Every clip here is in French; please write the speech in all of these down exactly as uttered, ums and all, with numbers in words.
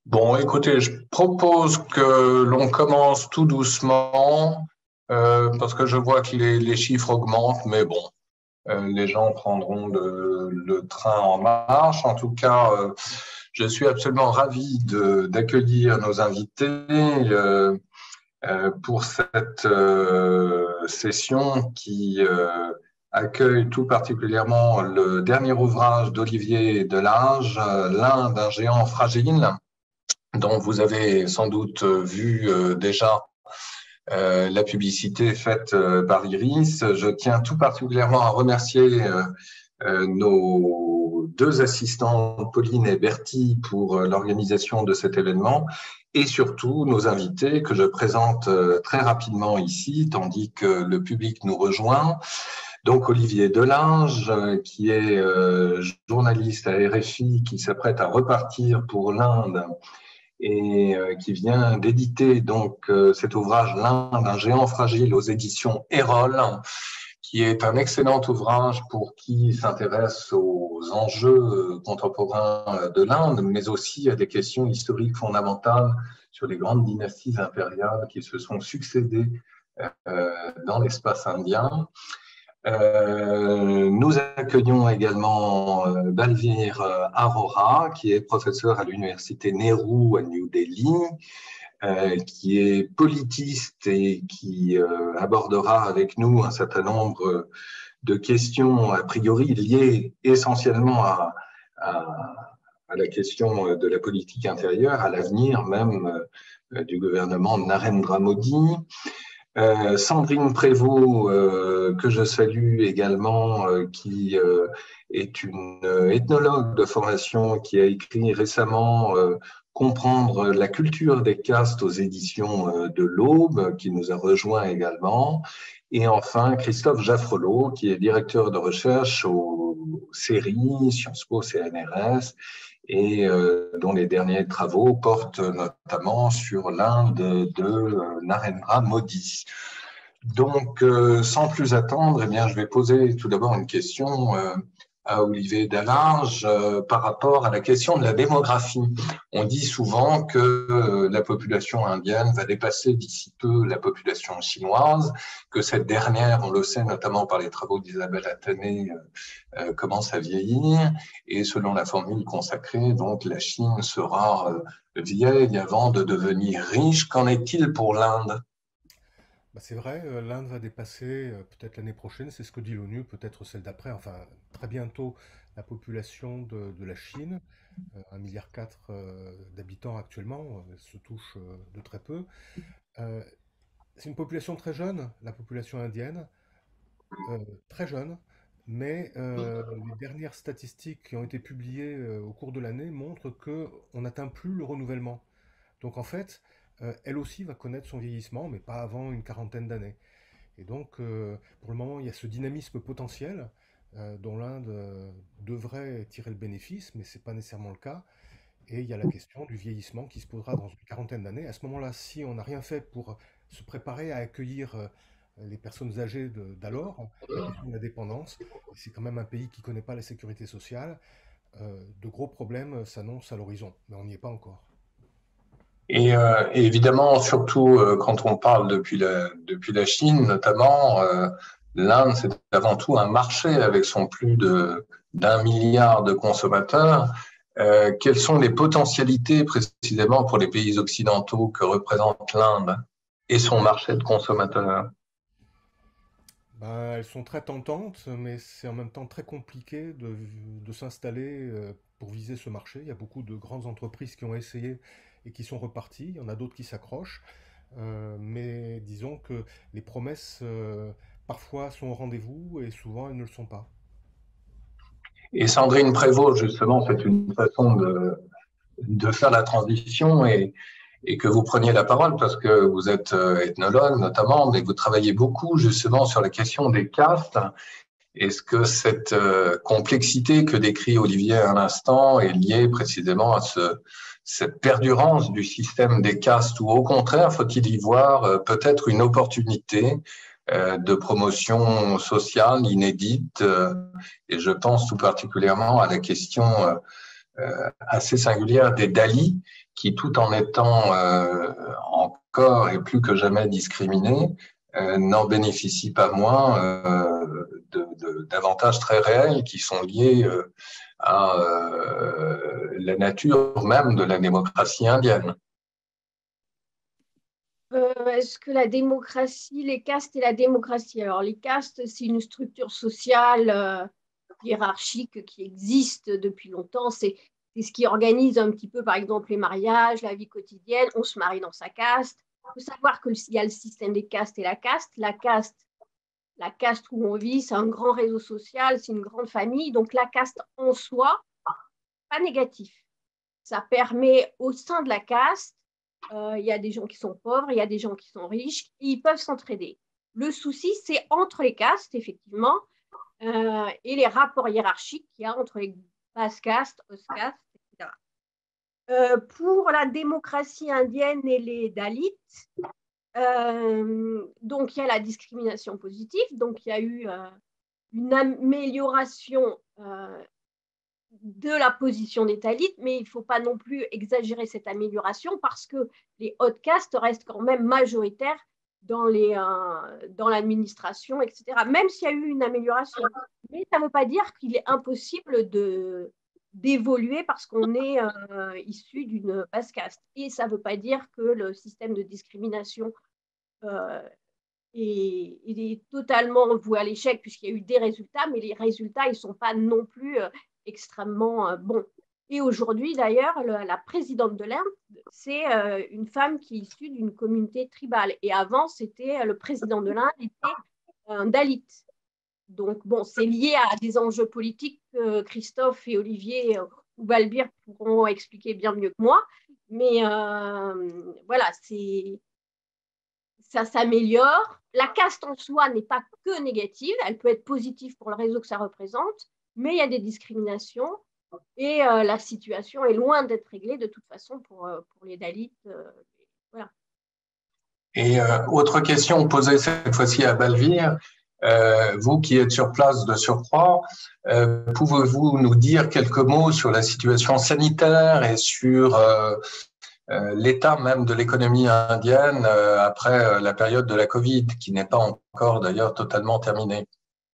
Bon, écoutez, je propose que l'on commence tout doucement, euh, parce que je vois que les, les chiffres augmentent, mais bon, euh, les gens prendront le, le train en marche. En tout cas, euh, je suis absolument ravi de, d'accueillir nos invités euh, euh, pour cette euh, session qui euh, accueille tout particulièrement le dernier ouvrage d'Olivier Delage, euh, L'Inde, un géant fragile, dont vous avez sans doute vu euh, déjà euh, la publicité faite euh, par Iris. Je tiens tout particulièrement à remercier euh, euh, nos deux assistantes, Pauline et Bertie, pour euh, l'organisation de cet événement, et surtout nos invités que je présente euh, très rapidement ici, tandis que le public nous rejoint. Donc Olivier Delage, euh, qui est euh, journaliste à R F I, qui s'apprête à repartir pour l'Inde et euh, qui vient d'éditer donc euh, cet ouvrage L'Inde, un géant fragile aux éditions Erol, qui est un excellent ouvrage pour qui s'intéresse aux enjeux contemporains de l'Inde, mais aussi à des questions historiques fondamentales sur les grandes dynasties impériales qui se sont succédées euh, dans l'espace indien. Euh, nous accueillons également euh, Balbir Arora, qui est professeur à l'université Nehru à New Delhi, euh, qui est politiste et qui euh, abordera avec nous un certain nombre de questions a priori liées essentiellement à, à, à la question de la politique intérieure, à l'avenir même euh, du gouvernement Narendra Modi. Euh, Sandrine Prévost, euh, que je salue également, euh, qui euh, est une ethnologue de formation, qui a écrit récemment euh, Comprendre la culture des castes aux éditions euh, de l'Aube, qui nous a rejoint également. Et enfin, Christophe Jaffrelot, qui est directeur de recherche au C R I, Sciences Po C N R S, et euh, dont les derniers travaux portent notamment sur l'Inde de, de euh, Narendra Modi. Donc, euh, sans plus attendre, eh bien, je vais poser tout d'abord une question euh, à Olivier Delage euh, par rapport à la question de la démographie. On dit souvent que euh, la population indienne va dépasser d'ici peu la population chinoise, que cette dernière, on le sait notamment par les travaux d'Isabelle Atané, euh, euh, commence à vieillir, et selon la formule consacrée, donc la Chine sera euh, vieille avant de devenir riche. Qu'en est-il pour l'Inde ? Bah, c'est vrai, euh, l'Inde va dépasser euh, peut-être l'année prochaine, c'est ce que dit l'ONU, peut-être celle d'après, enfin très bientôt la population de, de la Chine, euh, un virgule quatre milliard euh, d'habitants actuellement, euh, elle se touche euh, de très peu. Euh, c'est une population très jeune, la population indienne, euh, très jeune, mais euh, les dernières statistiques qui ont été publiées euh, au cours de l'année montrent qu'on n'atteint plus le renouvellement. Donc en fait, euh, elle aussi va connaître son vieillissement, mais pas avant une quarantaine d'années. Et donc, euh, pour le moment, il y a ce dynamisme potentiel euh, dont l'Inde euh, devrait tirer le bénéfice, mais ce n'est pas nécessairement le cas. Et il y a la question du vieillissement qui se posera dans une quarantaine d'années. À ce moment-là, si on n'a rien fait pour se préparer à accueillir euh, les personnes âgées de- d'alors, la question de la dépendance, et c'est quand même un pays qui ne connaît pas la sécurité sociale, euh, de gros problèmes s'annoncent à l'horizon, mais on n'y est pas encore. Et, euh, et évidemment, surtout euh, quand on parle depuis la, depuis la Chine, notamment, euh, l'Inde, c'est avant tout un marché avec son plus de d'un milliard de consommateurs. Euh, quelles sont les potentialités précisément pour les pays occidentaux que représente l'Inde et son marché de consommateurs? Ben, elles sont très tentantes, mais c'est en même temps très compliqué de, de s'installer euh, pour viser ce marché. Il y a beaucoup de grandes entreprises qui ont essayé et qui sont reparties. Il y en a d'autres qui s'accrochent. Euh, mais disons que les promesses, euh, parfois, sont au rendez-vous et souvent, elles ne le sont pas. Et Sandrine Prévost, justement, c'est une façon de, de faire la transition et, et que vous preniez la parole parce que vous êtes euh, ethnologue notamment, mais vous travaillez beaucoup justement sur la question des castes. Est-ce que cette euh, complexité que décrit Olivier à l'instant est liée précisément à ce, cette perdurance du système des castes ou au contraire, faut-il y voir euh, peut-être une opportunité euh, de promotion sociale inédite euh, et je pense tout particulièrement à la question euh, assez singulière des Dali, qui, tout en étant euh, encore et plus que jamais discriminés, euh, n'en bénéficient pas moins euh, de, de, d'avantages très réels qui sont liés euh, à euh, la nature même de la démocratie indienne. Euh, est-ce que la démocratie, les castes et la démocratie, alors les castes, c'est une structure sociale euh, hiérarchique qui existe depuis longtemps. C'est c'est ce qui organise un petit peu, par exemple, les mariages, la vie quotidienne. On se marie dans sa caste. Il faut savoir qu'il y a le système des castes et la caste. La caste, la caste où on vit, c'est un grand réseau social, c'est une grande famille. Donc la caste en soi, pas négatif. Ça permet au sein de la caste, euh, il y a des gens qui sont pauvres, il y a des gens qui sont riches, et ils peuvent s'entraider. Le souci, c'est entre les castes, effectivement, euh, et les rapports hiérarchiques qu'il y a entre les basses castes, hautes castes, et cetera. Euh, pour la démocratie indienne et les Dalits, euh, donc il y a la discrimination positive, donc il y a eu euh, une amélioration euh, de la position des Dalits, mais il ne faut pas non plus exagérer cette amélioration parce que les hautes castes restent quand même majoritaires dans, les, euh, dans l'administration, et cetera. Même s'il y a eu une amélioration. Mais ça ne veut pas dire qu'il est impossible de, d'évoluer parce qu'on est euh, issu d'une basse caste. Et ça ne veut pas dire que le système de discrimination euh, est, est, totalement voué à l'échec puisqu'il y a eu des résultats, mais les résultats, ils ne sont pas non plus euh, extrêmement euh, bons. Et aujourd'hui, d'ailleurs, le, la présidente de l'Inde, c'est euh, une femme qui est issue d'une communauté tribale. Et avant, c'était le président de l'Inde était un Dalit. Donc, bon, c'est lié à des enjeux politiques que Christophe et Olivier euh, ou Balbir pourront expliquer bien mieux que moi. Mais euh, voilà, c'est, ça s'améliore. La caste en soi n'est pas que négative, elle peut être positive pour le réseau que ça représente, mais il y a des discriminations et euh, la situation est loin d'être réglée de toute façon pour, euh, pour les Dalits. Euh, voilà. Et euh, autre question posée cette fois-ci à Balbir, euh, vous qui êtes sur place de surcroît, euh, pouvez-vous nous dire quelques mots sur la situation sanitaire et sur euh, euh, l'état même de l'économie indienne euh, après euh, la période de la Covid, qui n'est pas encore d'ailleurs totalement terminée?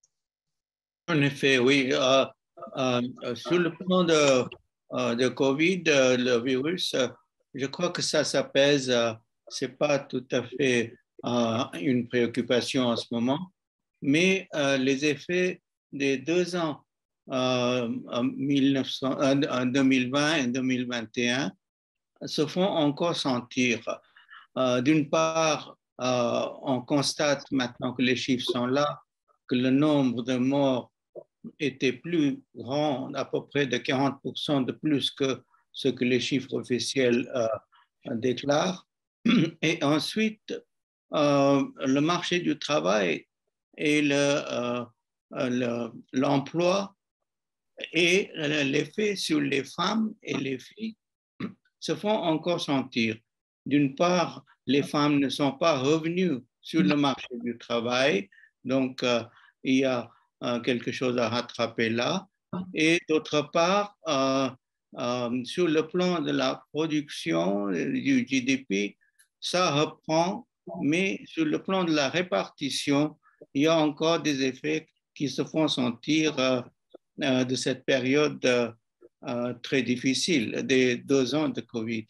En effet, oui. Euh, euh, sur le plan de, euh, de Covid, euh, le virus, euh, je crois que ça s'apaise. Euh, c'est pas tout à fait euh, une préoccupation en ce moment, mais euh, les effets des deux ans, euh, en, mille neuf cents, en deux mille vingt et deux mille vingt et un, se font encore sentir. Euh, d'une part, euh, on constate maintenant que les chiffres sont là, que le nombre de morts était plus grand, à peu près de quarante pour cent de plus que ce que les chiffres officiels euh, déclarent. Et ensuite, euh, le marché du travail et le, euh, le, l'emploi et l'effet sur les femmes et les filles se font encore sentir. D'une part, les femmes ne sont pas revenues sur le marché du travail, donc euh, il y a euh, quelque chose à rattraper là. Et d'autre part, euh, euh, sur le plan de la production du G D P, ça reprend, mais sur le plan de la répartition, il y a encore des effets qui se font sentir euh, euh, de cette période euh, euh, très difficile des deux ans de Covid.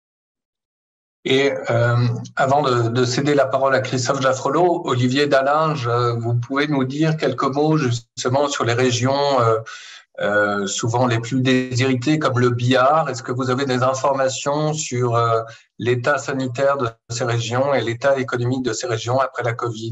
Et euh, avant de, de céder la parole à Christophe Jaffrelot, Olivier Dallinge, vous pouvez nous dire quelques mots justement sur les régions euh, euh, souvent les plus déshéritées comme le Bihar. Est-ce que vous avez des informations sur euh, l'état sanitaire de ces régions et l'état économique de ces régions après la Covid?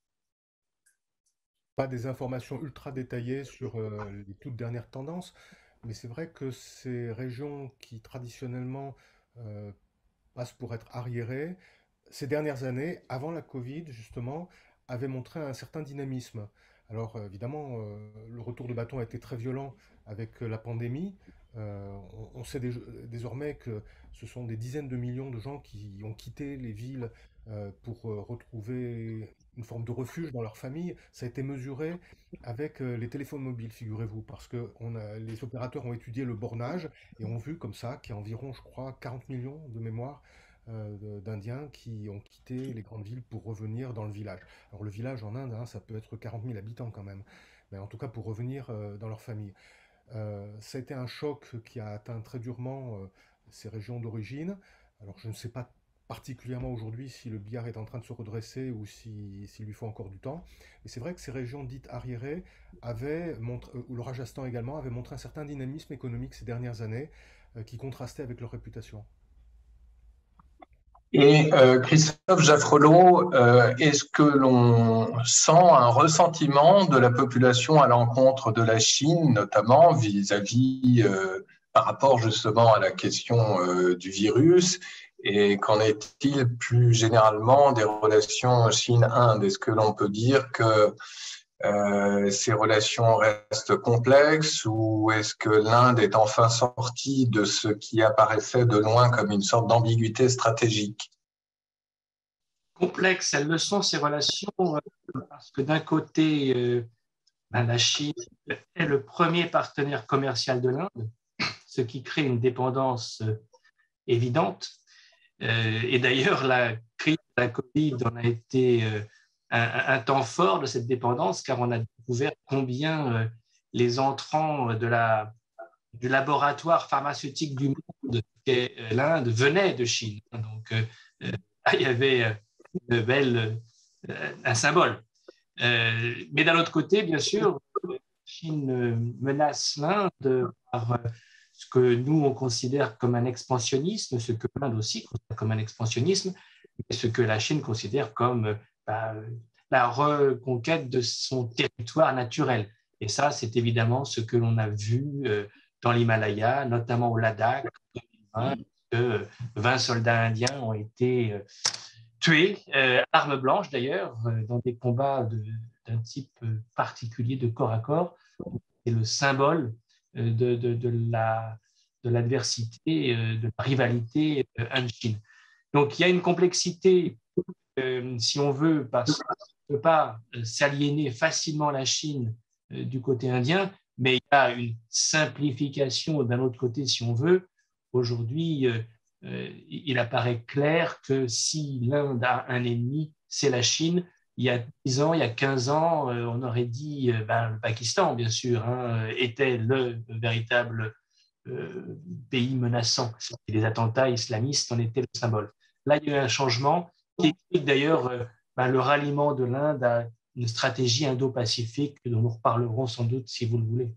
Pas des informations ultra détaillées sur euh, les toutes dernières tendances, mais c'est vrai que ces régions qui traditionnellement euh, passent pour être arriérées, ces dernières années, avant la Covid justement, avaient montré un certain dynamisme. Alors euh, évidemment, euh, le retour de bâton a été très violent avec euh, la pandémie. Euh, on, on sait dé- désormais que ce sont des dizaines de millions de gens qui ont quitté les villes euh, pour euh, retrouver une forme de refuge dans leur famille, ça a été mesuré avec euh, les téléphones mobiles, figurez-vous, parce que on a, les opérateurs ont étudié le bornage et ont vu comme ça qu'il y a environ, je crois, quarante millions de mémoire euh, de- d'Indiens qui ont quitté les grandes villes pour revenir dans le village. Alors le village en Inde, hein, ça peut être quarante mille habitants quand même, mais en tout cas pour revenir euh, dans leur famille. Euh, ça a été un choc qui a atteint très durement euh, ces régions d'origine. Alors je ne sais pas particulièrement aujourd'hui si le billard est en train de se redresser ou si- s'il lui faut encore du temps. Mais c'est vrai que ces régions dites arriérées avaient montré, euh, ou le Rajasthan également, avait montré un certain dynamisme économique ces dernières années euh, qui contrastait avec leur réputation. Et euh, Christophe Jaffrelot, euh, est-ce que l'on sent un ressentiment de la population à l'encontre de la Chine, notamment vis-à-vis, euh, par rapport justement à la question euh, du virus? Et qu'en est-il plus généralement des relations Chine-Inde? Est-ce que l'on peut dire que euh, ces relations restent complexes ou est-ce que l'Inde est enfin sortie de ce qui apparaissait de loin comme une sorte d'ambiguïté stratégique? Complexes, elles le sont, ces relations, euh, parce que d'un côté, euh, ben, la Chine est le premier partenaire commercial de l'Inde, ce qui crée une dépendance euh, évidente. Euh, et d'ailleurs, la crise de la Covid en a été euh, un, un temps fort de cette dépendance, car on a découvert combien euh, les entrants de la, du laboratoire pharmaceutique du monde, qu'est l'Inde, venaient de Chine. Donc, euh, là, il y avait une belle, euh, un symbole. Euh, mais d'un autre côté, bien sûr, la Chine menace l'Inde par ce que nous, on considère comme un expansionnisme, ce que l'Inde aussi considère comme un expansionnisme, et ce que la Chine considère comme bah, la reconquête de son territoire naturel. Et ça, c'est évidemment ce que l'on a vu euh, dans l'Himalaya, notamment au Ladakh, en deux mille vingt, que vingt soldats indiens ont été euh, tués, euh, armes blanches d'ailleurs, euh, dans des combats de, d'un type particulier de corps à corps. C'est le symbole euh, de, de, de, la, de l'adversité, euh, de la rivalité euh, Inde-Chine. Donc il y a une complexité, euh, si on veut, parce qu'on ne peut pas euh, s'aliéner facilement la Chine euh, du côté indien, mais il y a une simplification d'un autre côté, si on veut. Aujourd'hui, euh, euh, il apparaît clair que si l'Inde a un ennemi, c'est la Chine. Il y a dix ans, il y a quinze ans, euh, on aurait dit euh, ben, le Pakistan, bien sûr, hein, était le véritable euh, pays menaçant. Et les attentats islamistes en étaient le symbole. Là, il y a eu un changement qui explique d'ailleurs euh, ben, le ralliement de l'Inde à une stratégie indo-pacifique dont nous reparlerons sans doute si vous le voulez.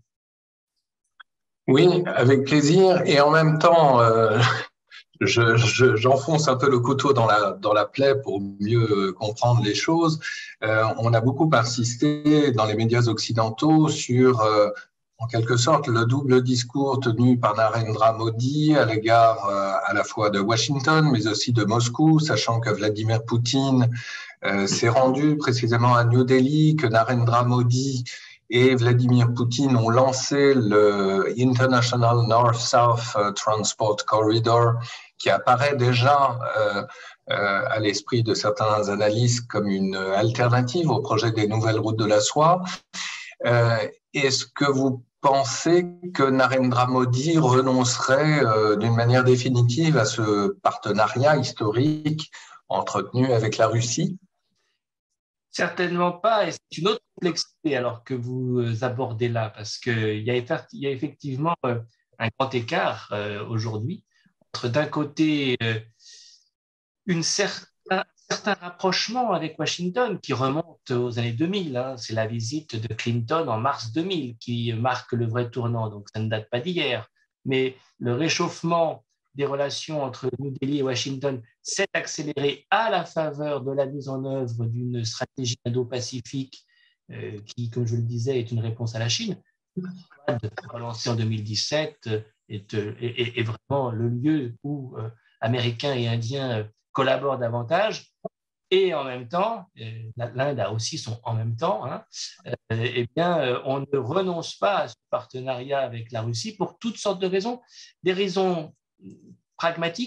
Oui, avec plaisir. Et en même temps, euh, je, je, j'enfonce un peu le couteau dans la, dans la plaie pour mieux comprendre les choses. Euh, on a beaucoup insisté dans les médias occidentaux sur, euh, en quelque sorte, le double discours tenu par Narendra Modi à l'égard euh, à la fois de Washington, mais aussi de Moscou, sachant que Vladimir Poutine euh, s'est rendu précisément à New Delhi, que Narendra Modi et Vladimir Poutine ont lancé le International North-South Transport Corridor, qui apparaît déjà euh, euh, à l'esprit de certains analystes comme une alternative au projet des nouvelles routes de la soie. Euh, est-ce que vous pensez que Narendra Modi renoncerait euh, d'une manière définitive à ce partenariat historique entretenu avec la Russie? Certainement pas, et c'est une autre complexité alors que vous abordez là, parce qu'il y a, il y a effectivement un grand écart euh, aujourd'hui entre d'un côté euh, une certain, un certain rapprochement avec Washington qui remonte aux années deux mille, hein. C'est la visite de Clinton en mars deux mille qui marque le vrai tournant, donc ça ne date pas d'hier, mais le réchauffement des relations entre New Delhi et Washington s'est accéléré à la faveur de la mise en œuvre d'une stratégie indo-pacifique euh, qui, comme je le disais, est une réponse à la Chine. Relancé en deux mille dix-sept, est, est, est vraiment le lieu où euh, Américains et Indiens euh, collaborent davantage. Et en même temps, euh, l'Inde a aussi son en même temps, hein, euh, eh bien, euh, on ne renonce pas à ce partenariat avec la Russie pour toutes sortes de raisons. Des raisons pragmatiques,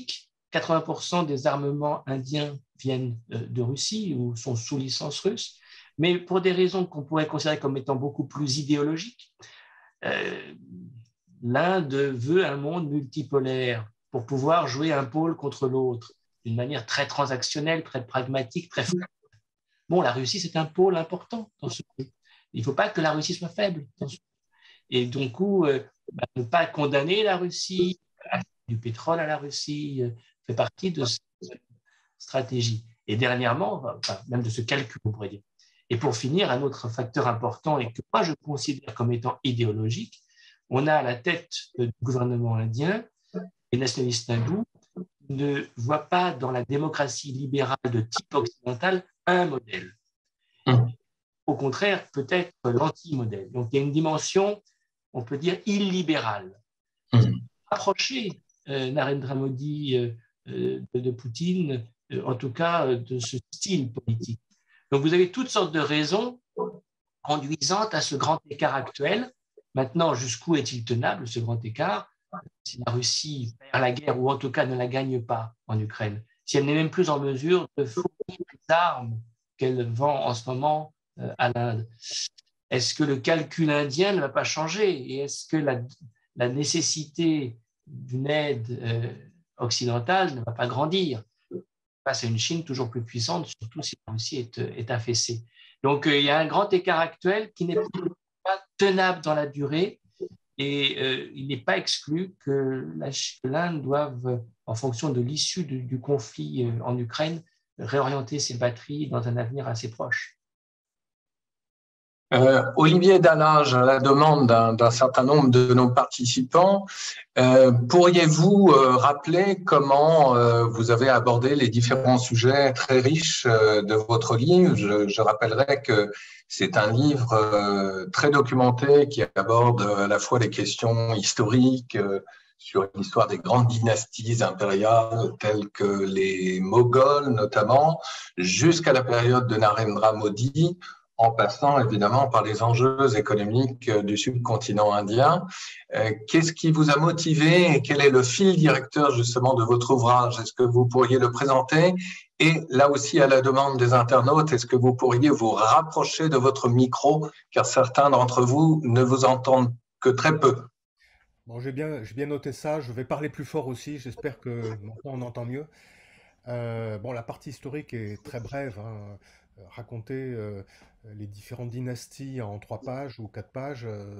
quatre-vingts pour cent des armements indiens viennent de Russie ou sont sous licence russe, mais pour des raisons qu'on pourrait considérer comme étant beaucoup plus idéologiques, euh, l'Inde veut un monde multipolaire pour pouvoir jouer un pôle contre l'autre d'une manière très transactionnelle, très pragmatique, très forte. Bon, la Russie, c'est un pôle important dans ce jeu. Il ne faut pas que la Russie soit faible dans ce jeu. Et du coup, euh, bah, ne pas condamner la Russie, du pétrole à la Russie, euh, fait partie de cette stratégie. Et dernièrement, enfin, même de ce calcul, on pourrait dire. Et pour finir, un autre facteur important et que moi je considère comme étant idéologique, on a à la tête du gouvernement indien, les nationalistes hindous ne voient pas dans la démocratie libérale de type occidental un modèle. Mmh. Au contraire, peut-être l'anti-modèle. Donc il y a une dimension, on peut dire, illibérale. Mmh. Approcher euh, Narendra Modi euh, de, de Poutine, euh, en tout cas euh, de ce style politique. Donc vous avez toutes sortes de raisons conduisant à ce grand écart actuel. Maintenant, jusqu'où est-il tenable, ce grand écart, si la Russie perd la guerre ou en tout cas ne la gagne pas en Ukraine, si elle n'est même plus en mesure de fournir les armes qu'elle vend en ce moment euh, à l'Inde? Est-ce que le calcul indien ne va pas changer? Et est-ce que la, la nécessité d'une aide euh, occidentale ne va pas grandir face à une Chine toujours plus puissante, surtout si la Russie est, est affaissée? Donc, euh, il y a un grand écart actuel qui n'est pas tenable dans la durée et euh, il n'est pas exclu que l'Inde doive, en fonction de l'issue du, du conflit euh, en Ukraine, réorienter ses batteries dans un avenir assez proche. Euh, Olivier Dallage, à la demande d'un certain nombre de nos participants, euh, pourriez-vous euh, rappeler comment euh, vous avez abordé les différents sujets très riches euh, de votre livre? Je, je rappellerai que c'est un livre euh, très documenté qui aborde à la fois les questions historiques euh, sur l'histoire des grandes dynasties impériales telles que les Moghols notamment, jusqu'à la période de Narendra Modi, en passant évidemment par les enjeux économiques du subcontinent indien. Euh, Qu'est-ce qui vous a motivé et quel est le fil directeur justement de votre ouvrage? Est-ce que vous pourriez le présenter? Et là aussi, à la demande des internautes, est-ce que vous pourriez vous rapprocher de votre micro, car certains d'entre vous ne vous entendent que très peu? Bon, j'ai bien, j'ai bien noté ça, je vais parler plus fort aussi, j'espère que maintenant on entend mieux. Euh, bon, la partie historique est très brève, hein. Raconter euh, les différentes dynasties en trois pages ou quatre pages, euh,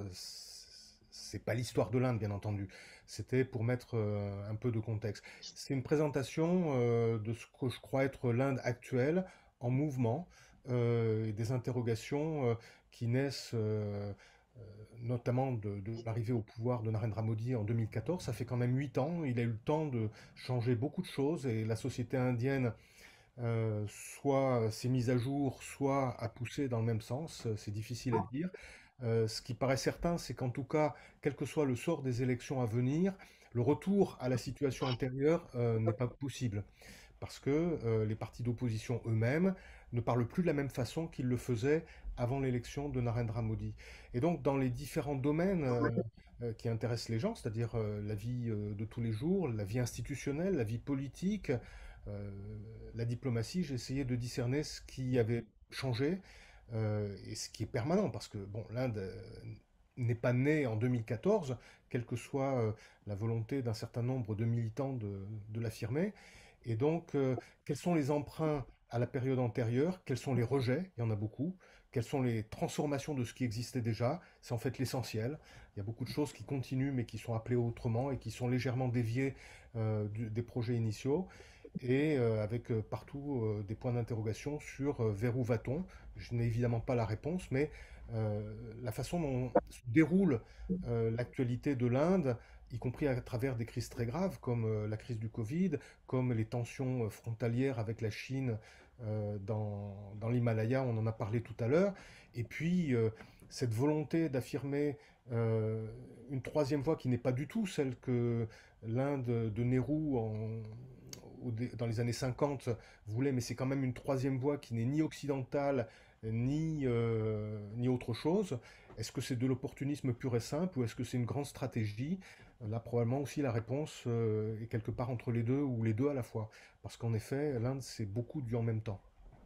c'est pas l'histoire de l'Inde, bien entendu. C'était pour mettre euh, un peu de contexte. C'est une présentation euh, de ce que je crois être l'Inde actuelle, en mouvement, euh, et des interrogations euh, qui naissent euh, euh, notamment de, de l'arrivée au pouvoir de Narendra Modi en deux mille quatorze. Ça fait quand même huit ans. Il a eu le temps de changer beaucoup de choses et la société indienne euh, soit s'est mise à jour, soit a poussé dans le même sens. euh, C'est difficile à dire. Euh, ce qui paraît certain, c'est qu'en tout cas, quel que soit le sort des élections à venir, le retour à la situation antérieure euh, n'est pas possible. Parce que euh, les partis d'opposition eux-mêmes ne parlent plus de la même façon qu'ils le faisaient avant l'élection de Narendra Modi. Et donc, dans les différents domaines euh, euh, qui intéressent les gens, c'est-à-dire euh, la vie euh, de tous les jours, la vie institutionnelle, la vie politique, euh, la diplomatie, j'ai essayé de discerner ce qui avait changé euh, et ce qui est permanent, parce que bon, l'Inde euh, n'est pas née en deux mille quatorze, quelle que soit euh, la volonté d'un certain nombre de militants de, de l'affirmer. Et donc, euh, quels sont les emprunts à la période antérieure? Quels sont les rejets? Il y en a beaucoup. Quelles sont les transformations de ce qui existait déjà? C'est en fait l'essentiel. Il y a beaucoup de choses qui continuent mais qui sont appelées autrement et qui sont légèrement déviées euh, du- des projets initiaux et euh, avec euh, partout euh, des points d'interrogation sur euh, vers où va-t-on. Je n'ai évidemment pas la réponse, mais euh, la façon dont se déroule euh, l'actualité de l'Inde, y compris à travers des crises très graves comme euh, la crise du Covid, comme les tensions euh, frontalières avec la Chine euh, dans, dans l'Himalaya, on en a parlé tout à l'heure, et puis euh, cette volonté d'affirmer euh, une troisième voie qui n'est pas du tout celle que l'Inde de Nehru en, au dans les années cinquante voulait, mais c'est quand même une troisième voie qui n'est ni occidentale ni, euh, ni autre chose. Est-ce que c'est de l'opportunisme pur et simple ou est-ce que c'est une grande stratégie? Là, probablement aussi, la réponse euh, est quelque part entre les deux ou les deux à la fois. Parce qu'en effet, l'Inde, c'est beaucoup du en même temps.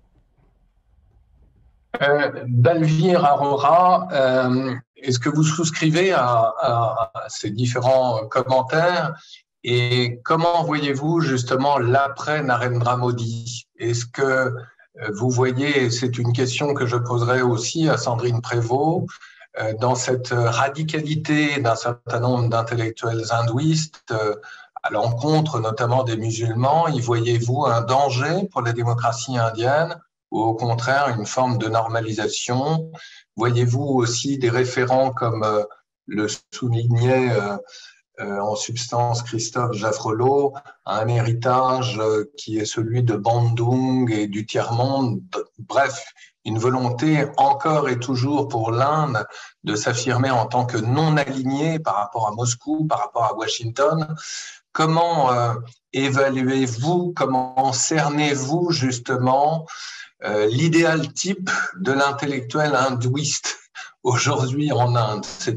Euh, Dalvir Arora, euh, est-ce que vous souscrivez à, à- à ces différents commentaires et comment voyez-vous justement l'après Narendra Modi? Est-ce que euh, vous voyez, c'est une question que je poserai aussi à Sandrine Prévost, euh, dans cette radicalité d'un certain nombre d'intellectuels hindouistes euh, à l'encontre notamment des musulmans, y voyez-vous un danger pour la démocratie indienne ou au contraire une forme de normalisation? Voyez-vous aussi des référents comme euh, le soulignait euh, euh, en substance Christophe Jaffrelot, un héritage euh, qui est celui de Bandung et du tiers-monde, bref, une volonté encore et toujours pour l'Inde de s'affirmer en tant que non aligné par rapport à Moscou, par rapport à Washington. Comment euh, évaluez-vous, comment cernez-vous justement euh, l'idéal type de l'intellectuel hindouiste aujourd'hui en Inde? C'est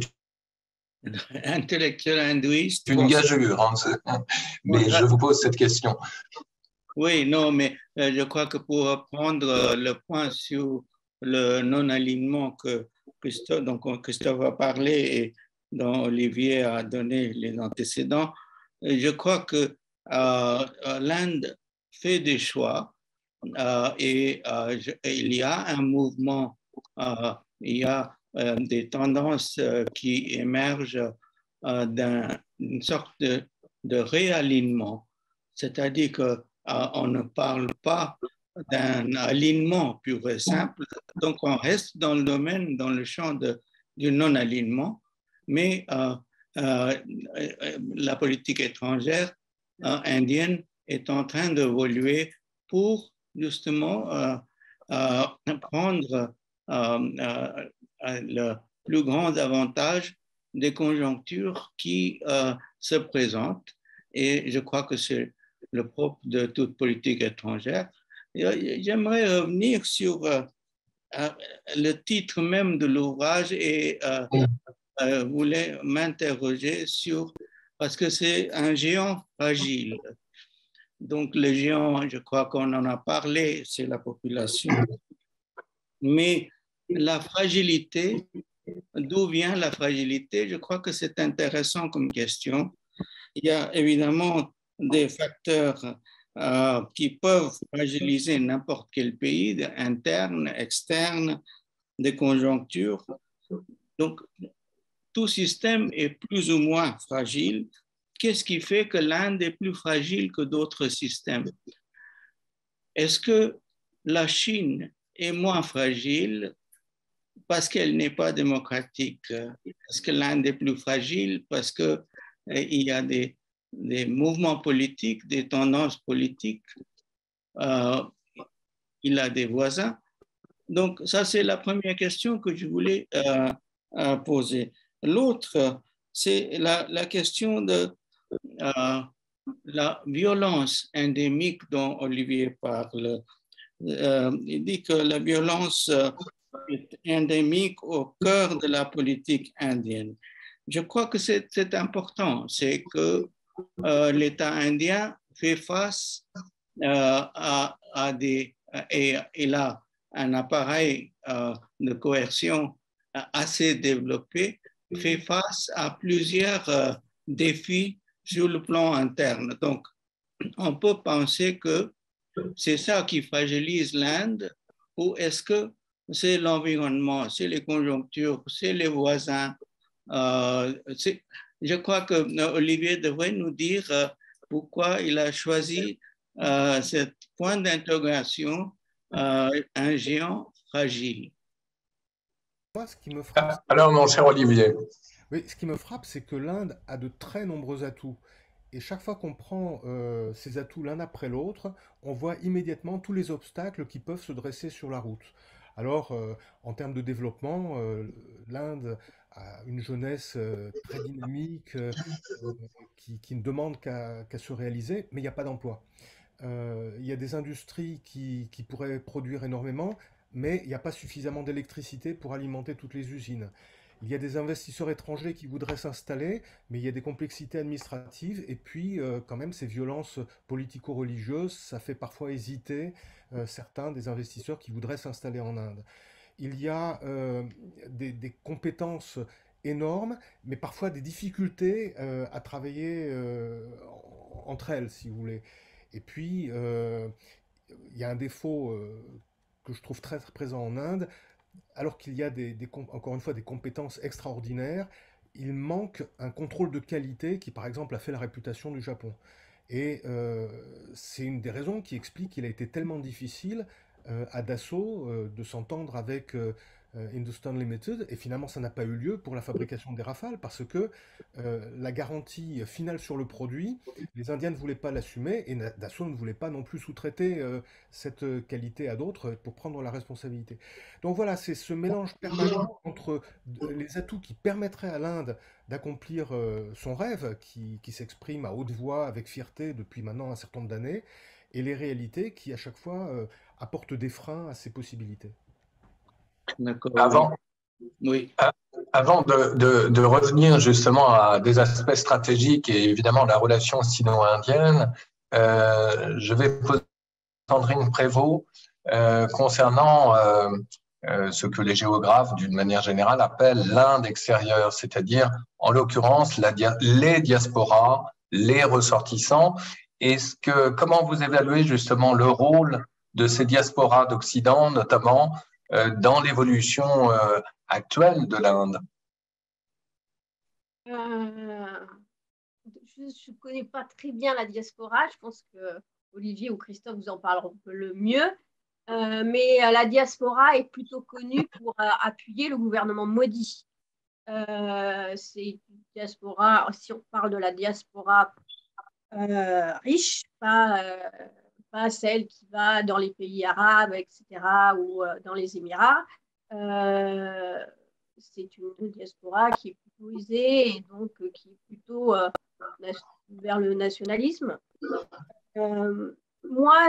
Intellectuel hindouiste. une Bon, gageure, hein, mais je vous pose cette question. oui, non, mais euh, je crois que pour reprendre euh, le point sur le non-alignement que Christophe, donc, Christophe a parlé et dont Olivier a donné les antécédents, euh, je crois que euh, l'Inde fait des choix euh, et euh, je, il y a un mouvement, euh, il y a euh, des tendances euh, qui émergent euh, d'une sorte de, de réalignement, c'est-à-dire que euh, on ne parle pas d'un alignement pur et simple, donc on reste dans le domaine, dans le champ de, du non-alignement, mais euh, euh, la politique étrangère euh, indienne est en train d'évoluer pour justement euh, euh, prendre euh, euh, le plus grand avantage des conjonctures qui euh, se présentent. Et je crois que c'est le propre de toute politique étrangère. J'aimerais revenir sur euh, le titre même de l'ouvrage et euh, euh, voulais m'interroger sur, parce que c'est un géant fragile. Donc le géant, je crois qu'on en a parlé, c'est la population. Mais la fragilité, d'où vient la fragilité? Je crois que c'est intéressant comme question. Il y a évidemment des facteurs euh, qui peuvent fragiliser n'importe quel pays, interne, externe, des conjonctures. Donc, tout système est plus ou moins fragile. Qu'est-ce qui fait que l'Inde est plus fragile que d'autres systèmes? Est-ce que la Chine est moins fragile parce qu'elle n'est pas démocratique? Est-ce que l'Inde est plus fragile parce qu'il y a des, des mouvements politiques, des tendances politiques? Euh, il a des voisins. Donc, ça, c'est la première question que je voulais euh, euh, poser. L'autre, c'est la, la question de euh, la violence endémique dont Olivier parle. Euh, il dit que la violence est endémique au cœur de la politique indienne. Je crois que c'est important, c'est que euh, l'État indien fait face euh, à, à des... et il a un appareil euh, de coercion assez développé, fait face à plusieurs euh, défis sur le plan interne. Donc, on peut penser que c'est ça qui fragilise l'Inde, ou est-ce que c'est l'environnement, c'est les conjonctures, c'est les voisins? euh, Je crois que Olivier devrait nous dire euh, pourquoi il a choisi euh, ce point d'interrogation, euh, un géant fragile. Moi, ce qui me frappe, Alors, mon cher Olivier. oui, ce qui me frappe, c'est que l'Inde a de très nombreux atouts. Et chaque fois qu'on prend euh, ces atouts l'un après l'autre, on voit immédiatement tous les obstacles qui peuvent se dresser sur la route. Alors, euh, en termes de développement, euh, l'Inde a une jeunesse euh, très dynamique euh, euh, qui, qui ne demande qu'à qu'à se réaliser, mais il n'y a pas d'emploi. Euh, il y a des industries qui, qui pourraient produire énormément, mais il n'y a pas suffisamment d'électricité pour alimenter toutes les usines. il y a des investisseurs étrangers qui voudraient s'installer, mais il y a des complexités administratives, et puis euh, quand même ces violences politico-religieuses, ça fait parfois hésiter euh, certains des investisseurs qui voudraient s'installer en Inde. Il y a euh, des, des compétences énormes, mais parfois des difficultés euh, à travailler euh, entre elles, si vous voulez. Et puis, euh, il y a un défaut euh, que je trouve très, très présent en Inde, alors qu'il y a des, des, encore une fois des compétences extraordinaires, il manque un contrôle de qualité qui, par exemple, a fait la réputation du Japon. Et euh, c'est une des raisons qui explique qu'il a été tellement difficile euh, à Dassault euh, de s'entendre avec euh, Hindustan Limited, et finalement ça n'a pas eu lieu pour la fabrication des Rafales parce que euh, la garantie finale sur le produit, les Indiens ne voulaient pas l'assumer et Dassault ne voulait pas non plus sous-traiter euh, cette qualité à d'autres pour prendre la responsabilité. Donc voilà, c'est ce mélange permanent entre les atouts qui permettraient à l'Inde d'accomplir euh, son rêve, qui, qui s'exprime à haute voix avec fierté depuis maintenant un certain nombre d'années, et les réalités qui à chaque fois euh, apportent des freins à ces possibilités. Avant, oui. avant de, de, de revenir justement à des aspects stratégiques et évidemment la relation sino-indienne, euh, je vais poser Sandrine Prévost euh, concernant euh, euh, ce que les géographes, d'une manière générale, appellent l'Inde extérieure, c'est-à-dire, en l'occurrence, la dia les diasporas, les ressortissants. Est-ce que, comment vous évaluez justement le rôle de ces diasporas d'Occident, notamment euh, dans l'évolution euh, actuelle de l'Inde? euh, Je ne connais pas très bien la diaspora. Je pense que Olivier ou Christophe vous en parleront le mieux. Euh, mais la diaspora est plutôt connue pour euh, appuyer le gouvernement Modi. Euh, c'est une diaspora, si on parle de la diaspora euh, riche, pas, euh, pas celle qui va dans les pays arabes, et cetera, ou euh, dans les Émirats. Euh, c'est une diaspora qui est plutôt aisée et donc euh, qui est plutôt euh, vers le nationalisme. Euh, moi,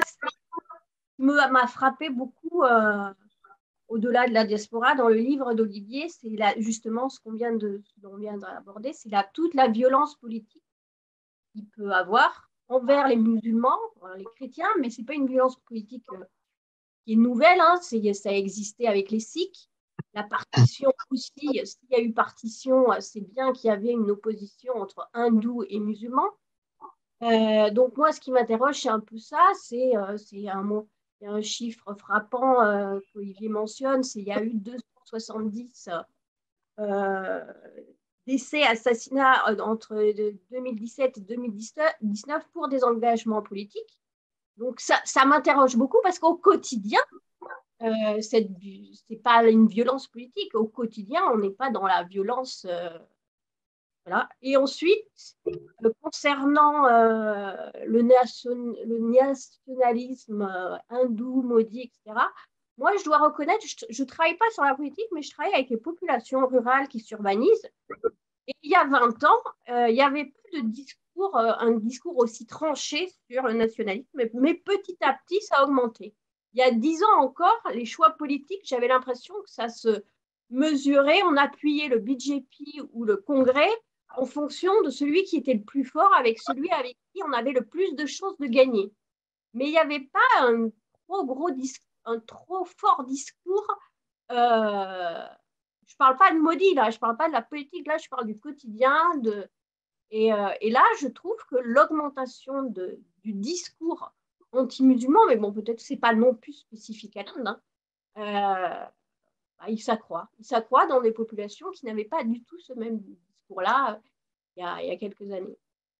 m'a frappé beaucoup, euh, au-delà de la diaspora, dans le livre d'Olivier, c'est justement ce qu'on vient de, dont on vient d'aborder, c'est toute la violence politique qu'il peut avoir envers les musulmans, les chrétiens, mais ce n'est pas une violence politique euh, qui est nouvelle, hein, ça a existé avec les Sikhs. La partition aussi, s'il y a eu partition, c'est bien qu'il y avait une opposition entre hindous et musulmans. Euh, donc moi, ce qui m'interroge, c'est un peu ça, c'est euh, un mot. Il y a un chiffre frappant euh, qu'Olivier mentionne, c'est qu'il y a eu deux cent soixante-dix euh, décès, assassinats entre deux mille dix-sept et deux mille dix-neuf pour des engagements politiques. Donc ça, ça m'interroge beaucoup parce qu'au quotidien, euh, ce n'est pas une violence politique. Au quotidien, on n'est pas dans la violence. Euh, voilà. Et ensuite, euh, concernant euh, le, nation, le nationalisme euh, hindou, Modi, et cetera, moi, je dois reconnaître, je ne travaille pas sur la politique, mais je travaille avec les populations rurales qui s'urbanisent. Et il y a vingt ans, euh, il y avait plus de discours, euh, un discours aussi tranché sur le nationalisme, mais, mais petit à petit, ça a augmenté. Il y a dix ans encore, les choix politiques, j'avais l'impression que ça se mesurait, on appuyait le B J P ou le Congrès en fonction de celui qui était le plus fort avec celui avec qui on avait le plus de chances de gagner. Mais il n'y avait pas un trop, gros un trop fort discours. Euh, je ne parle pas de Modi, là, je ne parle pas de la politique, là, je parle du quotidien. De... Et, euh, et là, je trouve que l'augmentation du discours anti-musulman, mais bon, peut-être que ce n'est pas non plus spécifique à l'Inde, hein, euh, bah, il s'accroît. Il s'accroît dans des populations qui n'avaient pas du tout ce même discours-là il, il y a quelques années.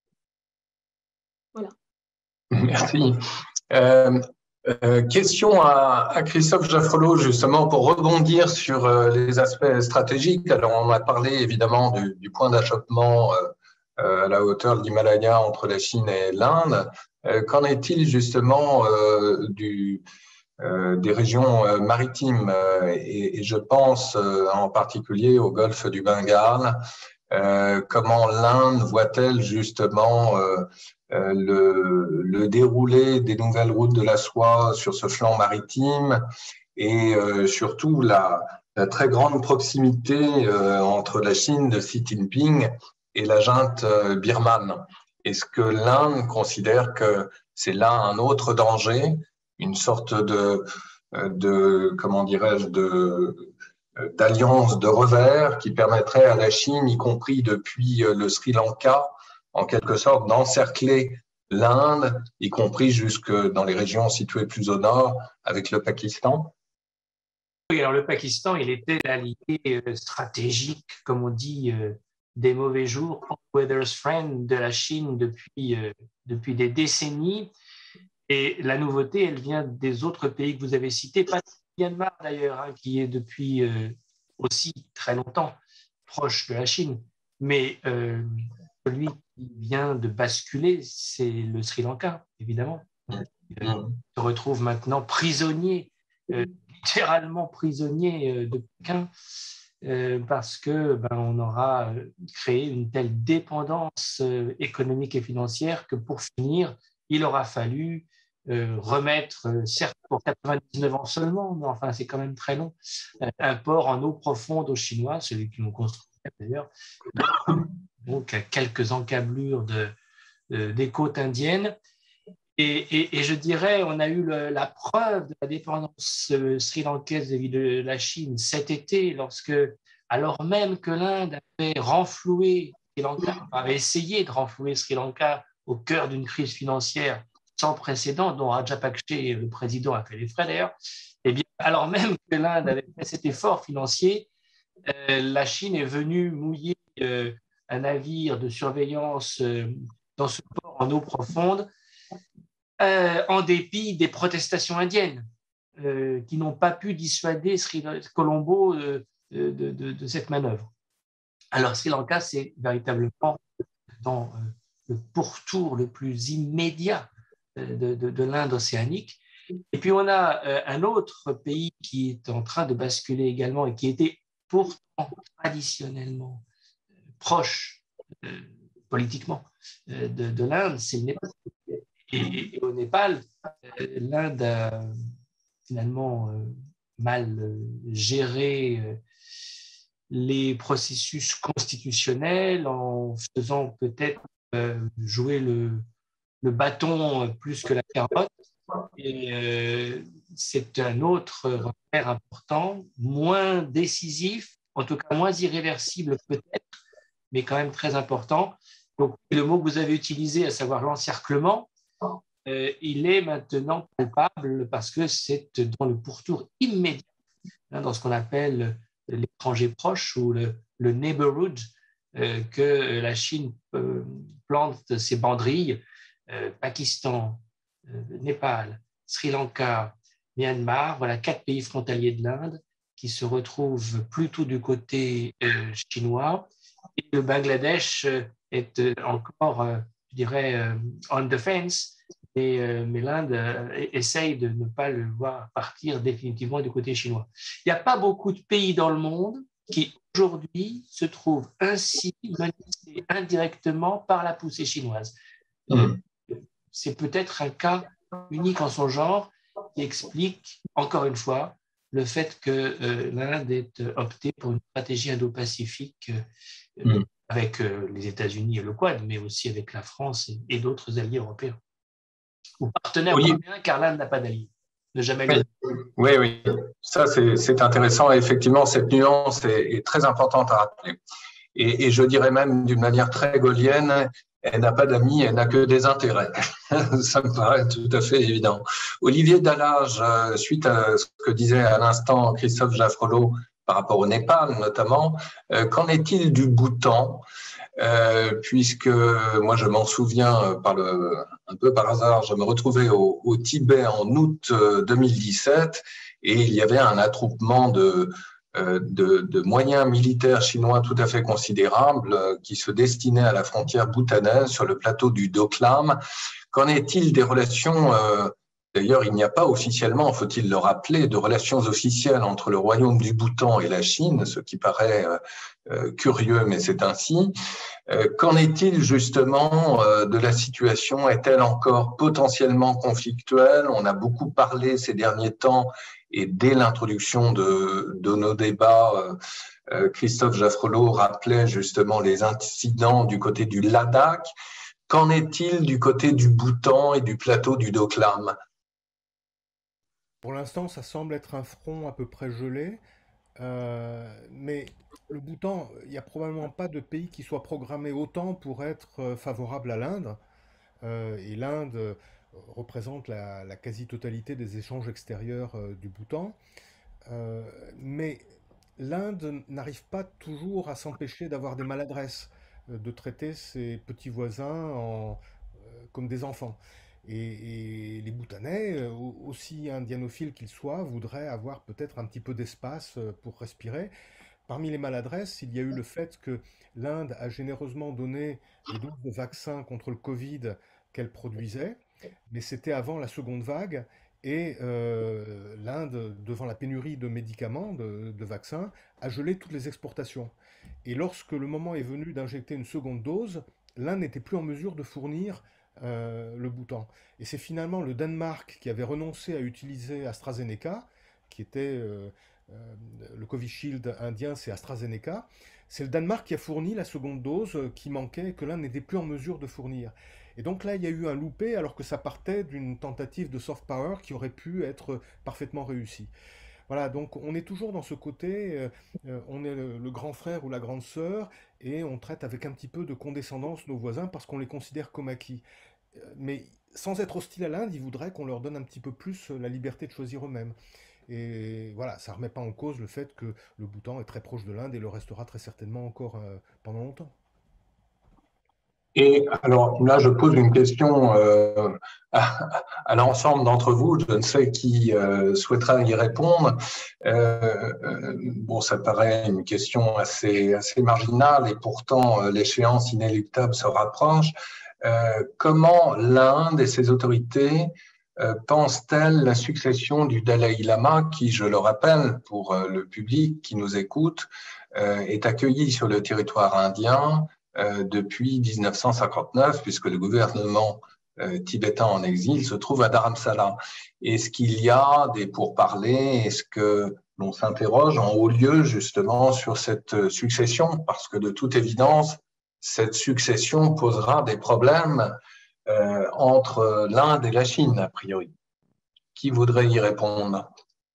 Voilà. Merci. Euh, euh, question à, à Christophe Jaffrelot, justement, pour rebondir sur euh, les aspects stratégiques. Alors, on a parlé évidemment du, du point d'achoppement euh, euh, à la hauteur de l'Himalaya entre la Chine et l'Inde. Euh, Qu'en est-il justement euh, du, euh, des régions euh, maritimes euh, et, et je pense euh, en particulier au golfe du Bengale. Euh, comment l'Inde voit-elle justement euh, euh, le, le déroulé des nouvelles routes de la soie sur ce flanc maritime et euh, surtout la, la très grande proximité euh, entre la Chine de Xi Jinping et la junte euh, birmane. Est-ce que l'Inde considère que c'est là un autre danger, une sorte de, de comment dirais-je, de d'alliance de revers qui permettrait à la Chine, y compris depuis le Sri Lanka, en quelque sorte d'encercler l'Inde, y compris jusque dans les régions situées plus au nord, avec le Pakistan? Oui, alors le Pakistan, il était l'allié stratégique, comme on dit, des mauvais jours, all-weather's friend de la Chine depuis, depuis des décennies. Et la nouveauté, elle vient des autres pays que vous avez cités, pas Myanmar d'ailleurs, hein, qui est depuis euh, aussi très longtemps proche de la Chine, mais euh, celui qui vient de basculer, c'est le Sri Lanka, évidemment. Il se retrouve maintenant prisonnier, euh, littéralement prisonnier euh, de Pékin, euh, parce que ben, on aura créé une telle dépendance euh, économique et financière que pour finir, il aura fallu Euh, remettre, euh, certes pour quatre-vingt-dix-neuf ans seulement, mais enfin c'est quand même très long, euh, un port en eau profonde aux Chinois, celui qui l'ont construit d'ailleurs, donc à quelques encablures de, de, des côtes indiennes. Et, et, et je dirais, on a eu le, la preuve de la dépendance euh, sri-lankaise vis-à-vis de la Chine cet été, lorsque, alors même que l'Inde avait renfloué Sri Lanka, avait essayé de renflouer Sri Lanka au cœur d'une crise financière sans précédent, dont Rajapaksa, le président, a fait les frais d'ailleurs, eh bien, alors même que l'Inde avait fait cet effort financier, euh, la Chine est venue mouiller euh, un navire de surveillance euh, dans ce port en eau profonde, euh, en dépit des protestations indiennes, euh, qui n'ont pas pu dissuader Sri Colombo euh, de, de, de cette manœuvre. Alors, Sri Lanka, c'est véritablement dans euh, le pourtour le plus immédiat De, de, de l'Inde océanique. Et puis on a euh, un autre pays qui est en train de basculer également et qui était pourtant traditionnellement euh, proche euh, politiquement euh, de, de l'Inde, c'est le Népal. Et, et au Népal, euh, l'Inde a finalement euh, mal euh, géré euh, les processus constitutionnels en faisant peut-être euh, jouer le le bâton plus que la carotte. Et euh, c'est un autre repère important, moins décisif, en tout cas moins irréversible peut-être, mais quand même très important. Donc, le mot que vous avez utilisé, à savoir l'encerclement, euh, il est maintenant palpable parce que c'est dans le pourtour immédiat, hein, dans ce qu'on appelle l'étranger proche ou le, le neighborhood, euh, que la Chine euh, plante ses banderilles. Euh, Pakistan, euh, Népal, Sri Lanka, Myanmar, voilà quatre pays frontaliers de l'Inde qui se retrouvent plutôt du côté euh, chinois. Et le Bangladesh euh, est euh, encore, euh, je dirais, euh, on the fence, et, euh, mais l'Inde euh, essaye de ne pas le voir partir définitivement du côté chinois. Il n'y a pas beaucoup de pays dans le monde qui aujourd'hui se trouvent ainsi menacés indirectement par la poussée chinoise. Mmh. C'est peut-être un cas unique en son genre qui explique, encore une fois, le fait que euh, l'Inde ait opté pour une stratégie indo-pacifique euh, mmh. avec euh, les États-Unis et le Quad, mais aussi avec la France et, et d'autres alliés européens. Ou partenaires oui. européens, car l'Inde n'a pas d'alliés. Ne jamais oui. oui, oui, ça c'est intéressant. Et effectivement, cette nuance est, est très importante à rappeler. Et, et je dirais même d'une manière très gaulienne, elle n'a pas d'amis, elle n'a que des intérêts. Ça me paraît tout à fait évident. Olivier Dallage, suite à ce que disait à l'instant Christophe Jaffrelot par rapport au Népal notamment, euh, qu'en est-il du Bhoutan? euh, Puisque moi je m'en souviens par le, un peu par hasard, je me retrouvais au, au Tibet en août deux mille dix-sept et il y avait un attroupement de De, de moyens militaires chinois tout à fait considérables qui se destinaient à la frontière bhoutanaise sur le plateau du Doklam. Qu'en est-il des relations, euh, d'ailleurs il n'y a pas officiellement, faut-il le rappeler, de relations officielles entre le royaume du Bhoutan et la Chine, ce qui paraît euh, euh, curieux, mais c'est ainsi. Euh, qu'en est-il justement euh, de la situation? Est-elle encore potentiellement conflictuelle? On a beaucoup parlé ces derniers temps Et dès l'introduction de, de nos débats, euh, Christophe Jaffrelot rappelait justement les incidents du côté du Ladakh. Qu'en est-il du côté du Bhoutan et du plateau du Doklam? Pour l'instant, ça semble être un front à peu près gelé, euh, mais le Bhoutan, il n'y a probablement pas de pays qui soit programmé autant pour être euh, favorable à l'Inde. Euh, et l'Inde euh, représente la, la quasi-totalité des échanges extérieurs euh, du Bhoutan. Euh, mais l'Inde n'arrive pas toujours à s'empêcher d'avoir des maladresses, euh, de traiter ses petits voisins en, euh, comme des enfants. Et, et les Bhoutanais, euh, aussi indianophiles qu'ils soient, voudraient avoir peut-être un petit peu d'espace euh, pour respirer. Parmi les maladresses, il y a eu le fait que l'Inde a généreusement donné les doses de vaccins contre le Covid qu'elle produisait, mais c'était avant la seconde vague, et euh, l'Inde, devant la pénurie de médicaments, de, de vaccins, a gelé toutes les exportations. Et lorsque le moment est venu d'injecter une seconde dose, l'Inde n'était plus en mesure de fournir euh, le Bhoutan. Et c'est finalement le Danemark qui avait renoncé à utiliser AstraZeneca, qui était... euh, euh, le Covishield indien, c'est AstraZeneca. C'est le Danemark qui a fourni la seconde dose euh, qui manquait et que l'Inde n'était plus en mesure de fournir. Et donc là, il y a eu un loupé alors que ça partait d'une tentative de soft power qui aurait pu être parfaitement réussie. Voilà, donc on est toujours dans ce côté, euh, euh, on est le, le grand frère ou la grande sœur et on traite avec un petit peu de condescendance nos voisins parce qu'on les considère comme acquis. Euh, Mais sans être hostile à l'Inde, ils voudraient qu'on leur donne un petit peu plus la liberté de choisir eux-mêmes. Et voilà, ça ne remet pas en cause le fait que le Bhoutan est très proche de l'Inde et le restera très certainement encore euh, pendant longtemps. Et alors là, je pose une question euh, à, à l'ensemble d'entre vous. Je ne sais qui euh, souhaitera y répondre. Euh, euh, bon, ça paraît une question assez, assez marginale et pourtant euh, l'échéance inéluctable se rapproche. Euh, comment l'Inde et ses autorités euh, pensent-elles la succession du Dalai Lama, qui, je le rappelle pour euh, le public qui nous écoute, euh, est accueilli sur le territoire indien euh, depuis mille neuf cent cinquante-neuf, puisque le gouvernement euh, tibétain en exil se trouve à Dharamsala. Est-ce qu'il y a des pourparlers? Est-ce que l'on s'interroge en haut lieu justement sur cette succession? Parce que de toute évidence, cette succession posera des problèmes euh, entre l'Inde et la Chine, a priori. Qui voudrait y répondre?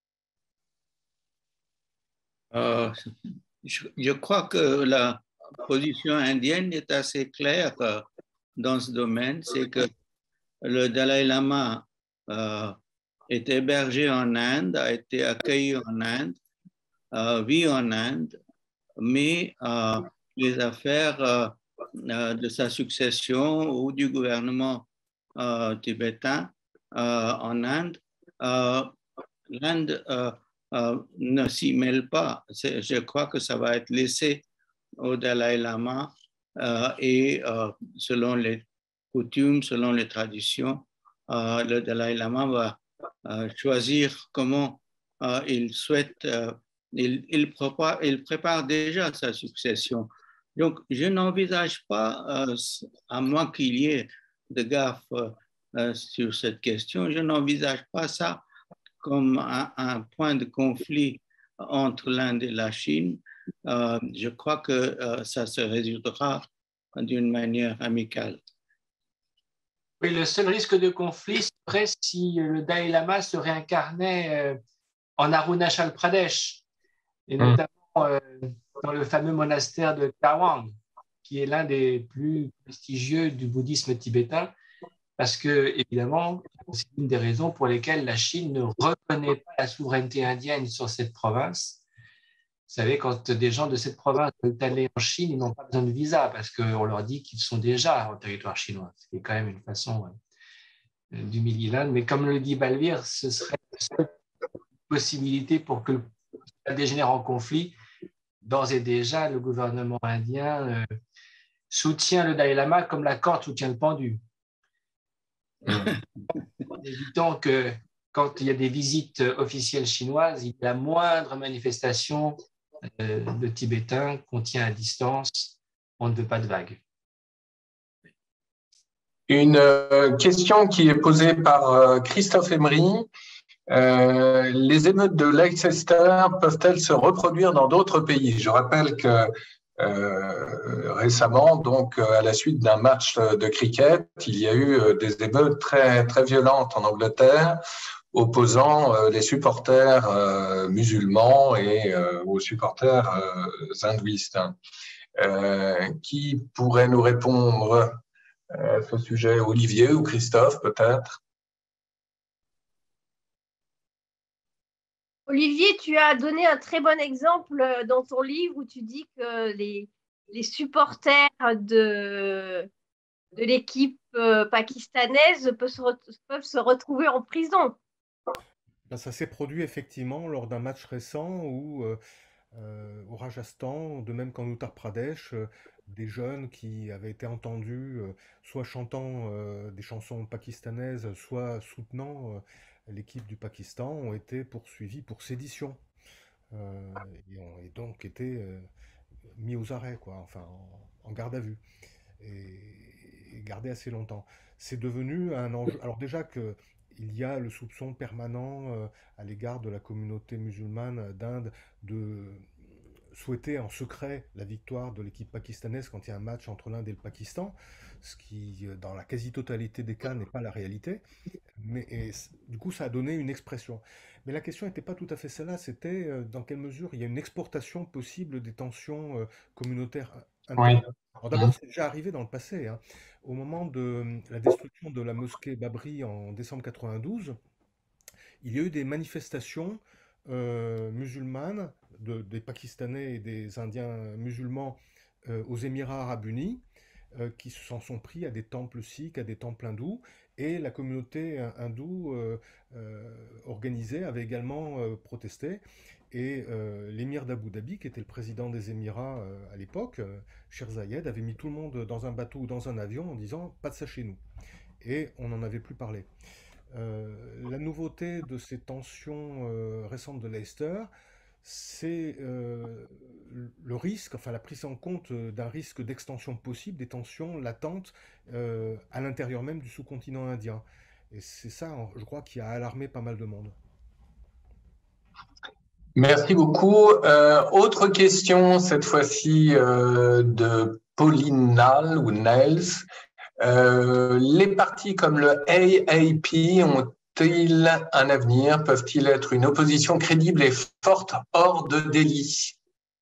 Euh, je, je crois que la position indienne est assez claire euh, dans ce domaine, c'est que le Dalai Lama euh, est hébergé en Inde, a été accueilli en Inde, euh, vit en Inde, mais euh, les affaires euh, euh, de sa succession ou du gouvernement euh, tibétain euh, en Inde, euh, l'Inde euh, euh, ne s'y mêle pas. Je crois que ça va être laissé au Dalai Lama euh, et euh, selon les coutumes, selon les traditions, euh, le Dalai Lama va euh, choisir comment euh, il souhaite, euh, il, il, prépare, il prépare déjà sa succession. Donc, je n'envisage pas, euh, à moins qu'il y ait de gaffes euh, sur cette question, je n'envisage pas ça comme un, un point de conflit entre l'Inde et la Chine. Euh, je crois que euh, ça se résoudra d'une manière amicale. Oui, le seul risque de conflit serait si le Dalai Lama se réincarnait euh, en Arunachal Pradesh, et notamment euh, dans le fameux monastère de Kawang, qui est l'un des plus prestigieux du bouddhisme tibétain, parce que, évidemment, c'est une des raisons pour lesquelles la Chine ne reconnaît pas la souveraineté indienne sur cette province. Vous savez, quand des gens de cette province veulent aller en Chine, ils n'ont pas besoin de visa parce qu'on leur dit qu'ils sont déjà en territoire chinois, ce qui est quand même une façon d'humilier l'Inde. Mais comme le dit Balbir, ce serait la seule possibilité pour que ça dégénère en conflit. D'ores et déjà, le gouvernement indien euh, soutient le Dalai Lama comme la corde soutient le pendu. En évitant que quand il y a des visites officielles chinoises, il y a la moindre manifestation euh, de Tibétains qu'on tient à distance, on ne veut pas de vagues. Une euh, question qui est posée par euh, Christophe Emery. Euh, les émeutes de Leicester peuvent-elles se reproduire dans d'autres pays? Je rappelle que euh, récemment, donc à la suite d'un match de cricket, il y a eu des émeutes très très violentes en Angleterre, opposant euh, les supporters euh, musulmans et euh, aux supporters euh, hindouistes. Euh, qui pourrait nous répondre à ce sujet? Olivier ou Christophe, peut-être? Olivier, tu as donné un très bon exemple dans ton livre où tu dis que les, les supporters de, de l'équipe pakistanaise peuvent se, peuvent se retrouver en prison. Ben, ça s'est produit effectivement lors d'un match récent où, euh, euh, au Rajasthan, de même qu'en Uttar Pradesh, euh, des jeunes qui avaient été entendus euh, soit chantant euh, des chansons pakistanaises, soit soutenant euh, l'équipe du Pakistan, ont été poursuivis pour sédition euh, et ont et donc été euh, mis aux arrêts, quoi, enfin en, en garde à vue et, et gardés assez longtemps. C'est devenu un enjeu. Alors déjà que il y a le soupçon permanent euh, à l'égard de la communauté musulmane d'Inde de souhaiter en secret la victoire de l'équipe pakistanaise quand il y a un match entre l'Inde et le Pakistan, ce qui, euh, dans la quasi-totalité des cas, n'est pas la réalité. Mais et, du coup, ça a donné une expression. Mais la question n'était pas tout à fait celle-là, c'était euh, dans quelle mesure il y a une exportation possible des tensions euh, communautaires Oui. internes. Alors d'abord, c'est déjà arrivé dans le passé, hein. Au moment de euh, la destruction de la mosquée Babri en décembre quatre-vingt-douze, il y a eu des manifestations euh, musulmanes, de, des Pakistanais et des Indiens musulmans euh, aux Émirats arabes unis, euh, qui s'en sont pris à des temples sikhs, à des temples hindous, et la communauté hindoue euh, euh, organisée avait également euh, protesté. Et euh, l'émir d'Abu Dhabi, qui était le président des Émirats euh, à l'époque, euh, Sher Zayed, avait mis tout le monde dans un bateau ou dans un avion en disant « pas de ça chez nous ». Et on n'en avait plus parlé. Euh, la nouveauté de ces tensions euh, récentes de Leicester, c'est euh, le risque, enfin la prise en compte d'un risque d'extension possible des tensions latentes euh, à l'intérieur même du sous-continent indien. Et c'est ça, je crois, qui a alarmé pas mal de monde. Merci beaucoup. Euh, autre question, cette fois-ci euh, de Pauline Nall ou Niles. Euh, les partis comme le A A P ont-ils un avenir? Peuvent-ils être une opposition crédible et forte hors de Delhi?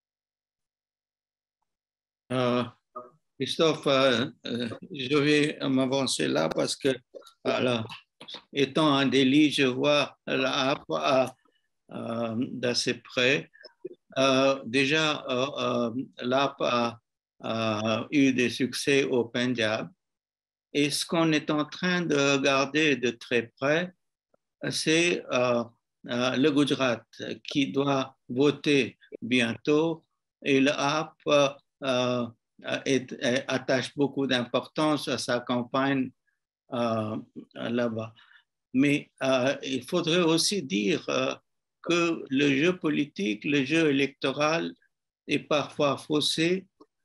Euh, Christophe, euh, euh, je vais m'avancer là parce que, alors, étant à Delhi, je vois la A P euh, d'assez près. Euh, déjà, euh, euh, l'A P a, a eu des succès au Punjab. Et ce qu'on est en train de regarder de très près, c'est euh, euh, le Gujarat qui doit voter bientôt. Et l'A P euh, est, est, attache beaucoup d'importance à sa campagne euh, là-bas. Mais euh, il faudrait aussi dire euh, que le jeu politique, le jeu électoral est parfois faussé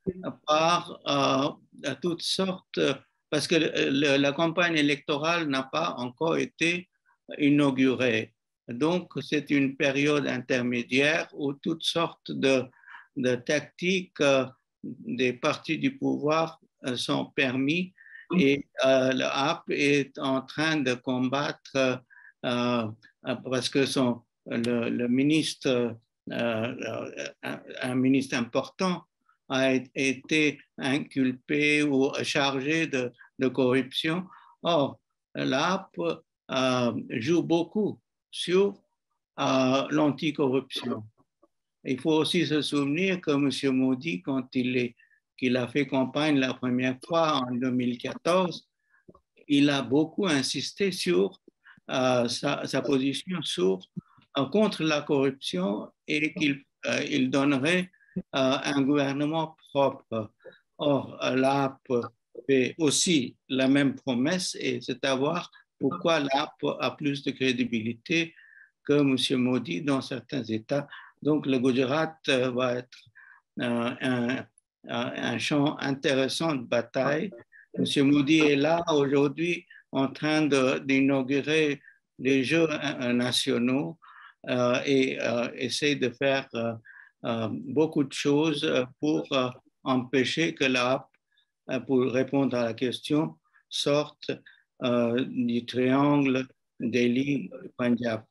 par euh, toutes sortes, parce que le, la campagne électorale n'a pas encore été inaugurée. Donc, c'est une période intermédiaire où toutes sortes de, de tactiques euh, des partis du pouvoir euh, sont permis et euh, le A P est en train de combattre euh, parce que son, le, le ministre, euh, un, un ministre important, a été inculpé ou chargé de, de corruption. Or, l'A P euh, joue beaucoup sur euh, l'anticorruption. Il faut aussi se souvenir que M. Modi, quand il, est, qu'il a fait campagne la première fois en deux mille quatorze, il a beaucoup insisté sur euh, sa, sa position sur, euh, contre la corruption et qu'il euh, il donnerait euh, un gouvernement propre. Or, l'A P fait aussi la même promesse et c'est à voir pourquoi l'A P a plus de crédibilité que M. Modi dans certains États. Donc, le Gujarat va être euh, un, un champ intéressant de bataille. M. Modi est là aujourd'hui en train d'inaugurer les jeux nationaux euh, et euh, essaie de faire euh, euh, beaucoup de choses pour euh, empêcher que l'app, euh, pour répondre à la question, sorte euh, du triangle Delhi-Punjab.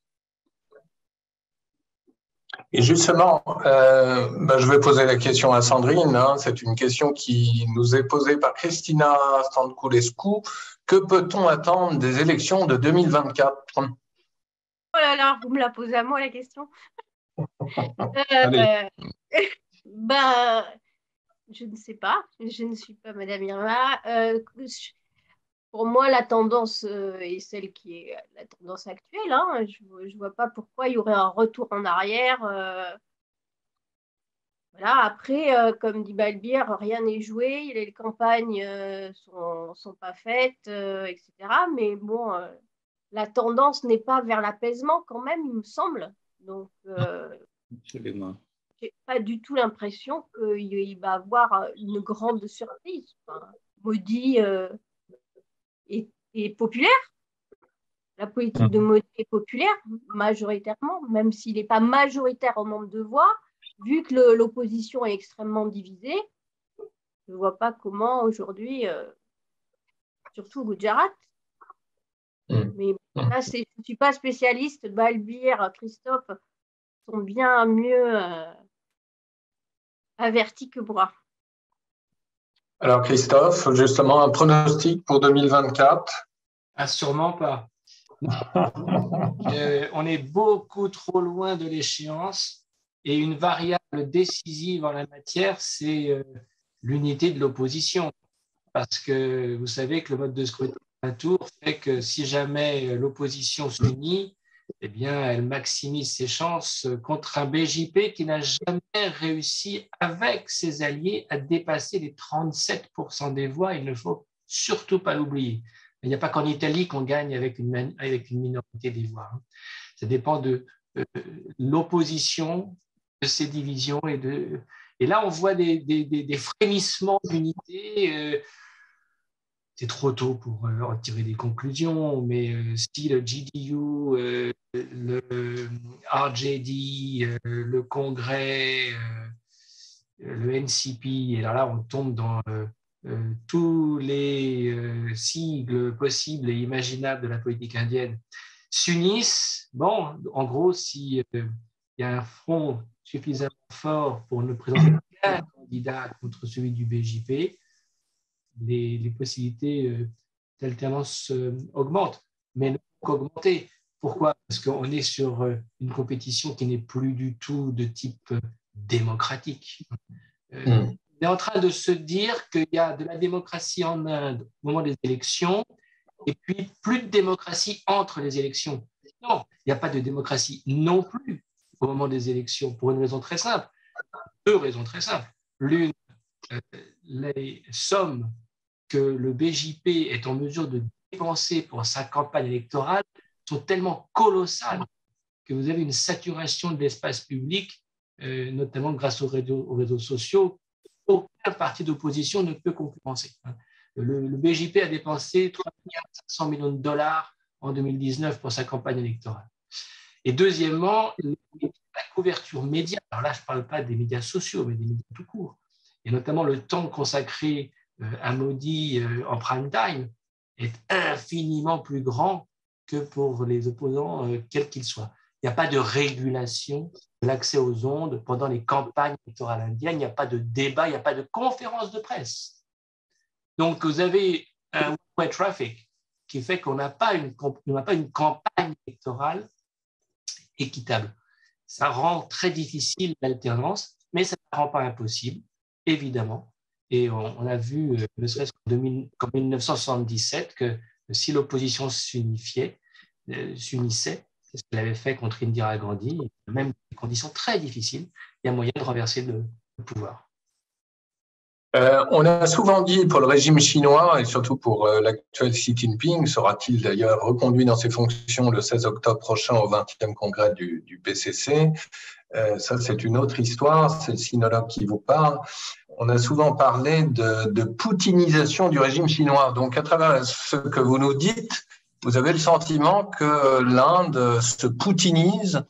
Et justement, euh, ben je vais poser la question à Sandrine. Hein. C'est une question qui nous est posée par Christina Stanculescu. Que peut-on attendre des élections de deux mille vingt-quatre? Oh là là, vous me la posez à moi la question. Allez. Euh, ben, je ne sais pas. Je ne suis pas Madame Irma. Euh, pour moi, la tendance euh, est celle qui est la tendance actuelle. Hein. Je ne vois pas pourquoi il y aurait un retour en arrière. Euh, Voilà. Après, euh, comme dit Balbir, rien n'est joué, les campagnes ne euh, sont, sont pas faites, euh, et cetera. Mais bon, euh, la tendance n'est pas vers l'apaisement quand même, il me semble. Donc, euh, Absolument. j'ai pas du tout l'impression qu'il va y avoir une grande surprise. Enfin, Modi euh, est, est populaire. La politique de Modi est populaire, majoritairement, même s'il n'est pas majoritaire au nombre de voix. Vu que l'opposition est extrêmement divisée, je ne vois pas comment aujourd'hui, euh, surtout au Gujarat, mmh. mais là, je ne suis pas spécialiste, Balbir, Christophe sont bien mieux euh, avertis que moi. Alors Christophe, justement, un pronostic pour deux mille vingt-quatre? Ah, sûrement pas. euh, on est beaucoup trop loin de l'échéance. Et une variable décisive en la matière, c'est euh, l'unité de l'opposition. Parce que vous savez que le mode de scrutin à un tour fait que si jamais l'opposition s'unit, eh bien, elle maximise ses chances contre un B J P qui n'a jamais réussi, avec ses alliés, à dépasser les trente-sept pour cent des voix. Il ne faut surtout pas l'oublier. Il n'y a pas qu'en Italie qu'on gagne avec une, avec une minorité des voix. Ça dépend de euh, l'opposition, de ces divisions. Et, de... et là, on voit des, des, des frémissements d'unité. Euh, c'est trop tôt pour euh, en tirer des conclusions, mais euh, si le G D U, euh, le R J D, euh, le Congrès, euh, le N C P, et là, là on tombe dans euh, euh, tous les euh, sigles possibles et imaginables de la politique indienne, s'unissent. Bon, en gros, s'il euh, y a un front suffisamment fort pour ne présenter qu'un candidat contre celui du B J P, les, les possibilités euh, d'alternance euh, augmentent, mais ne peuvent qu'augmenter. Pourquoi? Parce qu'on est sur euh, une compétition qui n'est plus du tout de type euh, démocratique. Euh, mmh. On est en train de se dire qu'il y a de la démocratie en Inde au moment des élections et puis plus de démocratie entre les élections. Non, il n'y a pas de démocratie non plus au moment des élections pour une raison très simple. Deux raisons très simples. L'une, euh, les sommes que le B J P est en mesure de dépenser pour sa campagne électorale sont tellement colossales que vous avez une saturation de l'espace public, euh, notamment grâce aux réseaux, aux réseaux sociaux. Aucun parti d'opposition ne peut concurrencer. Le, le B J P a dépensé trois milliards cinq cents millions de dollars en deux mille dix-neuf pour sa campagne électorale. Et deuxièmement, la couverture média, alors là je ne parle pas des médias sociaux, mais des médias tout court, et notamment le temps consacré à Modi en prime time est infiniment plus grand que pour les opposants, quels qu'ils soient. Il n'y a pas de régulation de l'accès aux ondes pendant les campagnes électorales indiennes, il n'y a pas de débat, il n'y a pas de conférence de presse. Donc, vous avez un one-way traffic qui fait qu'on n'a pas une, on n'a pas une campagne électorale équitable. Ça rend très difficile l'alternance, mais ça ne rend pas impossible, évidemment. Et on, on a vu, euh, ne serait-ce qu'en mille neuf cent soixante-dix-sept, que si l'opposition s'unifiait, euh, s'unissait, c'est ce qu'elle avait fait contre Indira Gandhi, même dans des conditions très difficiles, il y a moyen de renverser le, le pouvoir. Euh, on a souvent dit pour le régime chinois et surtout pour euh, l'actuel Xi Jinping, sera-t-il d'ailleurs reconduit dans ses fonctions le seize octobre prochain au vingtième congrès du, du P C C. Euh, ça, c'est une autre histoire, c'est le sinologue qui vous parle. On a souvent parlé de, de poutinisation du régime chinois. Donc, à travers ce que vous nous dites, vous avez le sentiment que l'Inde se poutinise?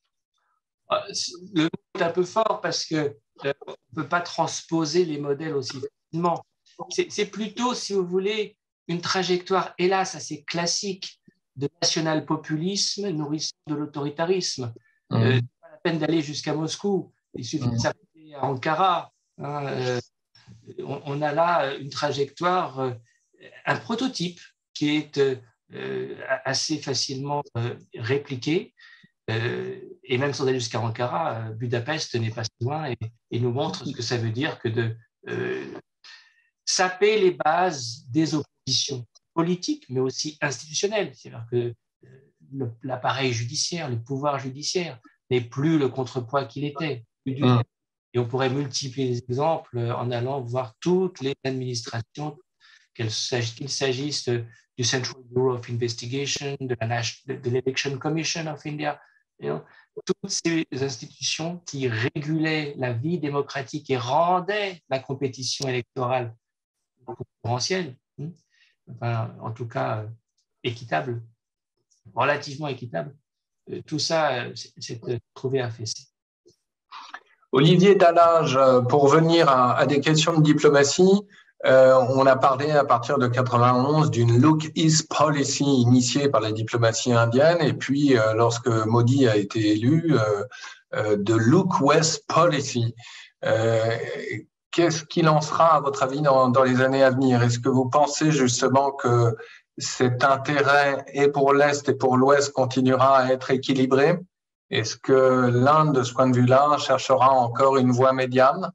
Le mot est un peu fort parce qu'on euh, ne peut pas transposer les modèles aussi facilement. C'est plutôt, si vous voulez, une trajectoire, hélas, assez classique de national-populisme nourrissant de l'autoritarisme. Mmh. Euh, pas la peine d'aller jusqu'à Moscou, il suffit mmh. de s'arrêter à Ankara. Hein, euh, on, on a là une trajectoire, euh, un prototype qui est euh, assez facilement euh, répliqué. Euh, et même sans aller jusqu'à Ankara, euh, Budapest n'est pas si loin et, et nous montre ce que ça veut dire que de euh, saper les bases des oppositions politiques, mais aussi institutionnelles. C'est-à-dire que euh, l'appareil judiciaire, le pouvoir judiciaire n'est plus le contrepoids qu'il était. Plus du tout. Et on pourrait multiplier les exemples en allant voir toutes les administrations, qu'il s'agisse du Central Bureau of Investigation, de l'Election Commission of India, you know, toutes ces institutions qui régulaient la vie démocratique et rendaient la compétition électorale concurrentielle, enfin, en tout cas équitable, relativement équitable, tout ça s'est trouvé affaissé. Olivier Dallage, pour revenir à, à des questions de diplomatie, euh, on a parlé à partir de quatre-vingt-onze d'une Look East Policy initiée par la diplomatie indienne, et puis euh, lorsque Modi a été élu, euh, euh, de Look West Policy. Euh, Qu'est-ce qu'il en sera, à votre avis, dans, dans les années à venir? Est-ce que vous pensez justement que cet intérêt, et pour l'Est et pour l'Ouest, continuera à être équilibré? Est-ce que l'Inde, de ce point de vue-là, cherchera encore une voie médiane?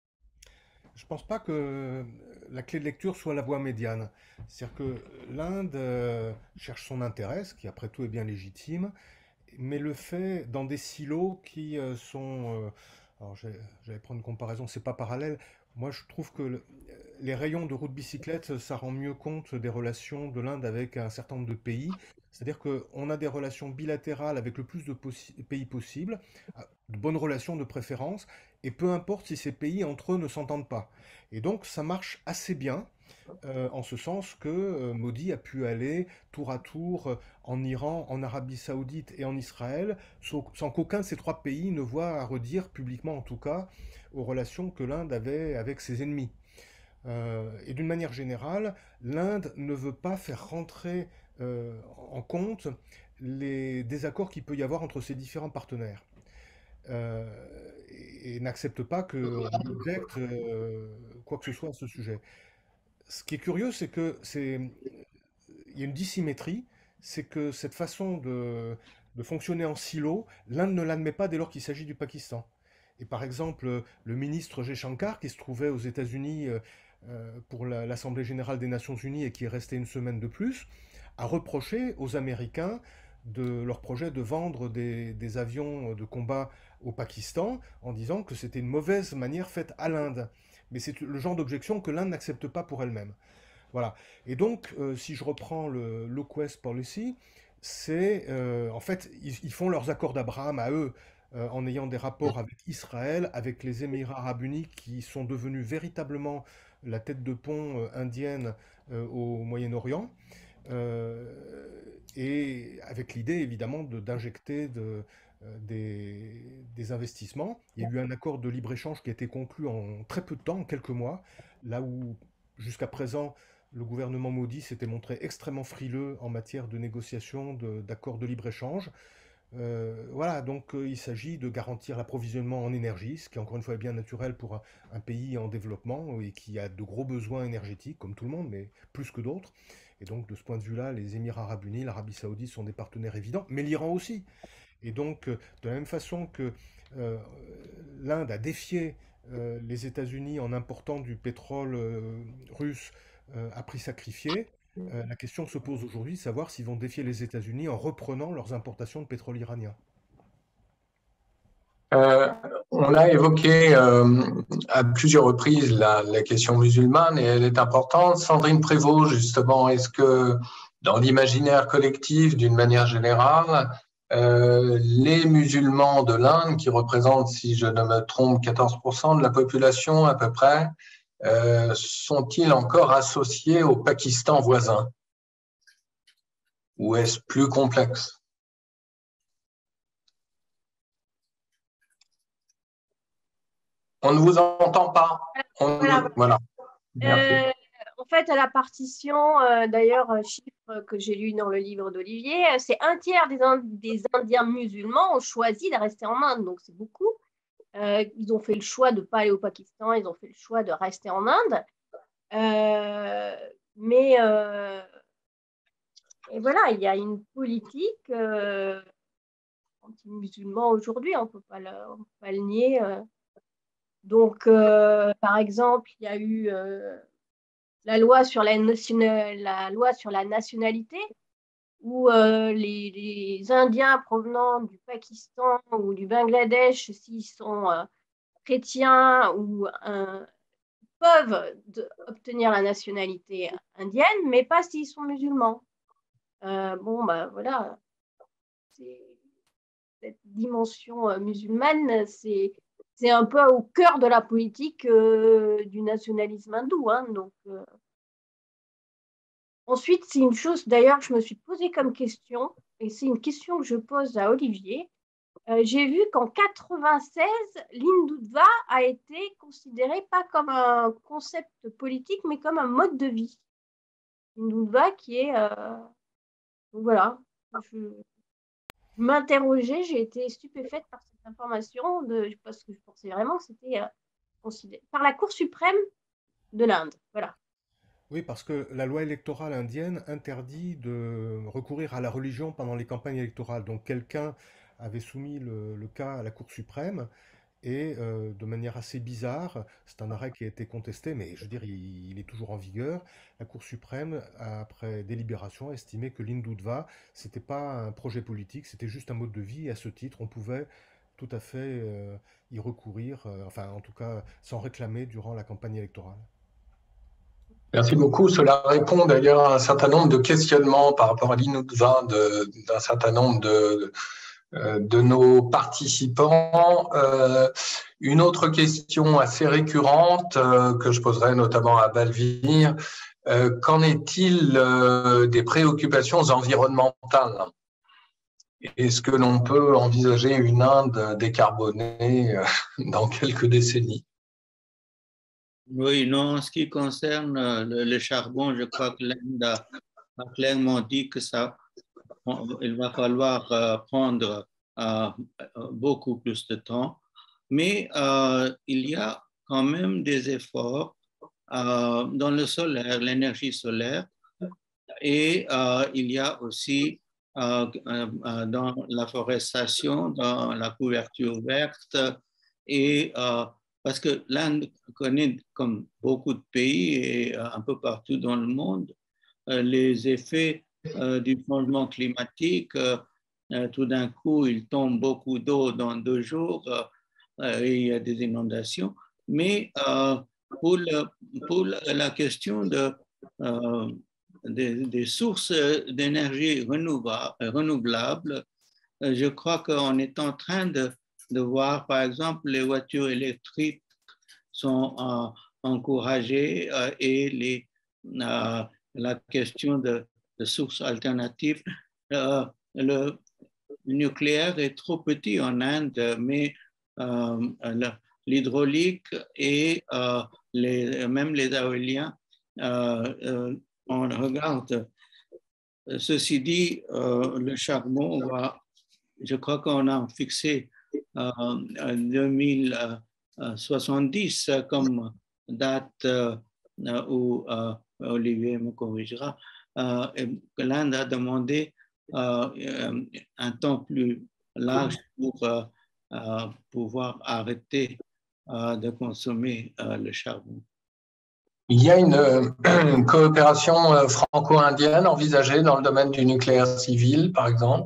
Je ne pense pas que la clé de lecture soit la voie médiane. C'est-à-dire que l'Inde euh, cherche son intérêt, ce qui après tout est bien légitime, mais le fait dans des silos qui euh, sont... Euh, alors j'allais prendre une comparaison, c'est pas parallèle. Moi je trouve que le, les rayons de route bicyclette, ça rend mieux compte des relations de l'Inde avec un certain nombre de pays. C'est-à-dire qu'on a des relations bilatérales avec le plus de possi pays possible, de bonnes relations de préférence, et peu importe si ces pays entre eux ne s'entendent pas. Et donc ça marche assez bien, euh, en ce sens que euh, Modi a pu aller tour à tour euh, en Iran, en Arabie Saoudite et en Israël, sans, sans qu'aucun de ces trois pays ne voit à redire, publiquement en tout cas, aux relations que l'Inde avait avec ses ennemis. Euh, et d'une manière générale, l'Inde ne veut pas faire rentrer euh, en compte les désaccords qu'il peut y avoir entre ses différents partenaires. Euh, et, et n'accepte pas qu'on objecte euh, quoi que ce soit à ce sujet. Ce qui est curieux, c'est que c'est, il y a une dissymétrie, c'est que cette façon de, de fonctionner en silo, l'Inde ne l'admet pas dès lors qu'il s'agit du Pakistan. Et par exemple, le ministre Jaishankar, qui se trouvait aux États-Unis euh, pour l'Assemblée générale des Nations Unies et qui est resté une semaine de plus, a reproché aux Américains de leur projet de vendre des, des avions de combat au Pakistan en disant que c'était une mauvaise manière faite à l'Inde. Mais c'est le genre d'objection que l'Inde n'accepte pas pour elle-même. Voilà. Et donc, euh, si je reprends le Look West Policy, c'est euh, en fait, ils, ils font leurs accords d'Abraham à eux, euh, en ayant des rapports avec Israël, avec les Émirats arabes unis qui sont devenus véritablement la tête de pont euh, indienne euh, au Moyen-Orient. Euh, et avec l'idée évidemment d'injecter de, de, des, des investissements. Il y a eu un accord de libre-échange qui a été conclu en très peu de temps, en quelques mois, là où jusqu'à présent le gouvernement Modi s'était montré extrêmement frileux en matière de négociation d'accords de, de libre-échange. Euh, voilà, donc euh, il s'agit de garantir l'approvisionnement en énergie, ce qui encore une fois est bien naturel pour un, un pays en développement et qui a de gros besoins énergétiques, comme tout le monde, mais plus que d'autres. Et donc de ce point de vue-là, les Émirats arabes unis, l'Arabie saoudite sont des partenaires évidents, mais l'Iran aussi. Et donc euh, de la même façon que euh, l'Inde a défié euh, les États-Unis en important du pétrole euh, russe euh, à prix sacrifié, Euh, la question se pose aujourd'hui de savoir s'ils vont défier les États-Unis en reprenant leurs importations de pétrole iranien. Euh, on a évoqué euh, à plusieurs reprises la, la question musulmane et elle est importante. Sandrine Prévost, justement, est-ce que dans l'imaginaire collectif, d'une manière générale, euh, les musulmans de l'Inde, qui représentent, si je ne me trompe, quatorze pour cent de la population à peu près, Euh, sont-ils encore associés au Pakistan voisin? ou est-ce plus complexe? On ne vous entend pas. On Voilà. nous... voilà. Euh, en fait, à la partition, euh, d'ailleurs, un chiffre que j'ai lu dans le livre d'Olivier, euh, c'est un tiers des, des Indiens musulmans ont choisi de rester en Inde, donc c'est beaucoup. Euh, ils ont fait le choix de ne pas aller au Pakistan, ils ont fait le choix de rester en Inde. Euh, mais euh, et voilà, il y a une politique euh, anti-musulman aujourd'hui, on ne peut pas le nier. Euh. Donc, euh, par exemple, il y a eu euh, la loi sur la, national, la loi sur la nationalité, où euh, les, les Indiens provenant du Pakistan ou du Bangladesh, s'ils sont euh, chrétiens ou euh, peuvent de, obtenir la nationalité indienne, mais pas s'ils sont musulmans. Euh, bon, ben voilà, cette dimension euh, musulmane, c'est c'est un peu au cœur de la politique euh, du nationalisme hindou. Hein, donc, euh... Ensuite, c'est une chose d'ailleurs que je me suis posée comme question, et c'est une question que je pose à Olivier. Euh, j'ai vu qu'en quatre-vingt-seize, l'hindutva a été considéré pas comme un concept politique, mais comme un mode de vie. L'hindutva qui est... Euh... Voilà. Je m'interrogeais, j'ai été stupéfaite par cette information, de, parce que je pensais vraiment que c'était euh, considéré par la Cour suprême de l'Inde. Voilà. Oui, parce que la loi électorale indienne interdit de recourir à la religion pendant les campagnes électorales. Donc quelqu'un avait soumis le, le cas à la Cour suprême et euh, de manière assez bizarre, c'est un arrêt qui a été contesté, mais je veux dire, il, il est toujours en vigueur. La Cour suprême, après délibération, a estimé que l'hindutva, c'était pas un projet politique, c'était juste un mode de vie. Et à ce titre, on pouvait tout à fait euh, y recourir, euh, enfin en tout cas s'en réclamer durant la campagne électorale. Merci beaucoup. Cela répond d'ailleurs à un certain nombre de questionnements par rapport à l'hindutva d'un certain nombre de, de nos participants. Euh, une autre question assez récurrente euh, que je poserai notamment à Balvir, euh, qu'en est-il euh, des préoccupations environnementales? Est-ce que l'on peut envisager une Inde décarbonée euh, dans quelques décennies? Oui, non, en ce qui concerne le, le charbon, je crois que l'Inde a, a clairement dit que ça, il va falloir euh, prendre euh, beaucoup plus de temps, mais euh, il y a quand même des efforts euh, dans le solaire, l'énergie solaire, et euh, il y a aussi euh, euh, dans la forestation, dans la couverture verte, et euh, parce que l'Inde connaît, comme beaucoup de pays et euh, un peu partout dans le monde, euh, les effets euh, du changement climatique. Euh, euh, tout d'un coup, il tombe beaucoup d'eau dans deux jours euh, et il y a des inondations. Mais euh, pour, le, pour la question de, euh, des, des sources d'énergie renouvelables, euh, je crois qu'on est en train de, de voir, par exemple, les voitures électriques sont euh, encouragées euh, et les, euh, la question de, de sources alternatives. Euh, le nucléaire est trop petit en Inde, mais euh, l'hydraulique et euh, les, même les éoliens, euh, euh, on regarde. Ceci dit, euh, le charbon va, je crois qu'on a fixé euh, deux mille soixante-dix comme date euh, où euh, Olivier me corrigera, euh, que l'Inde a demandé euh, un temps plus large pour euh, euh, pouvoir arrêter euh, de consommer euh, le charbon. Il y a une, une coopération franco-indienne envisagée dans le domaine du nucléaire civil, par exemple?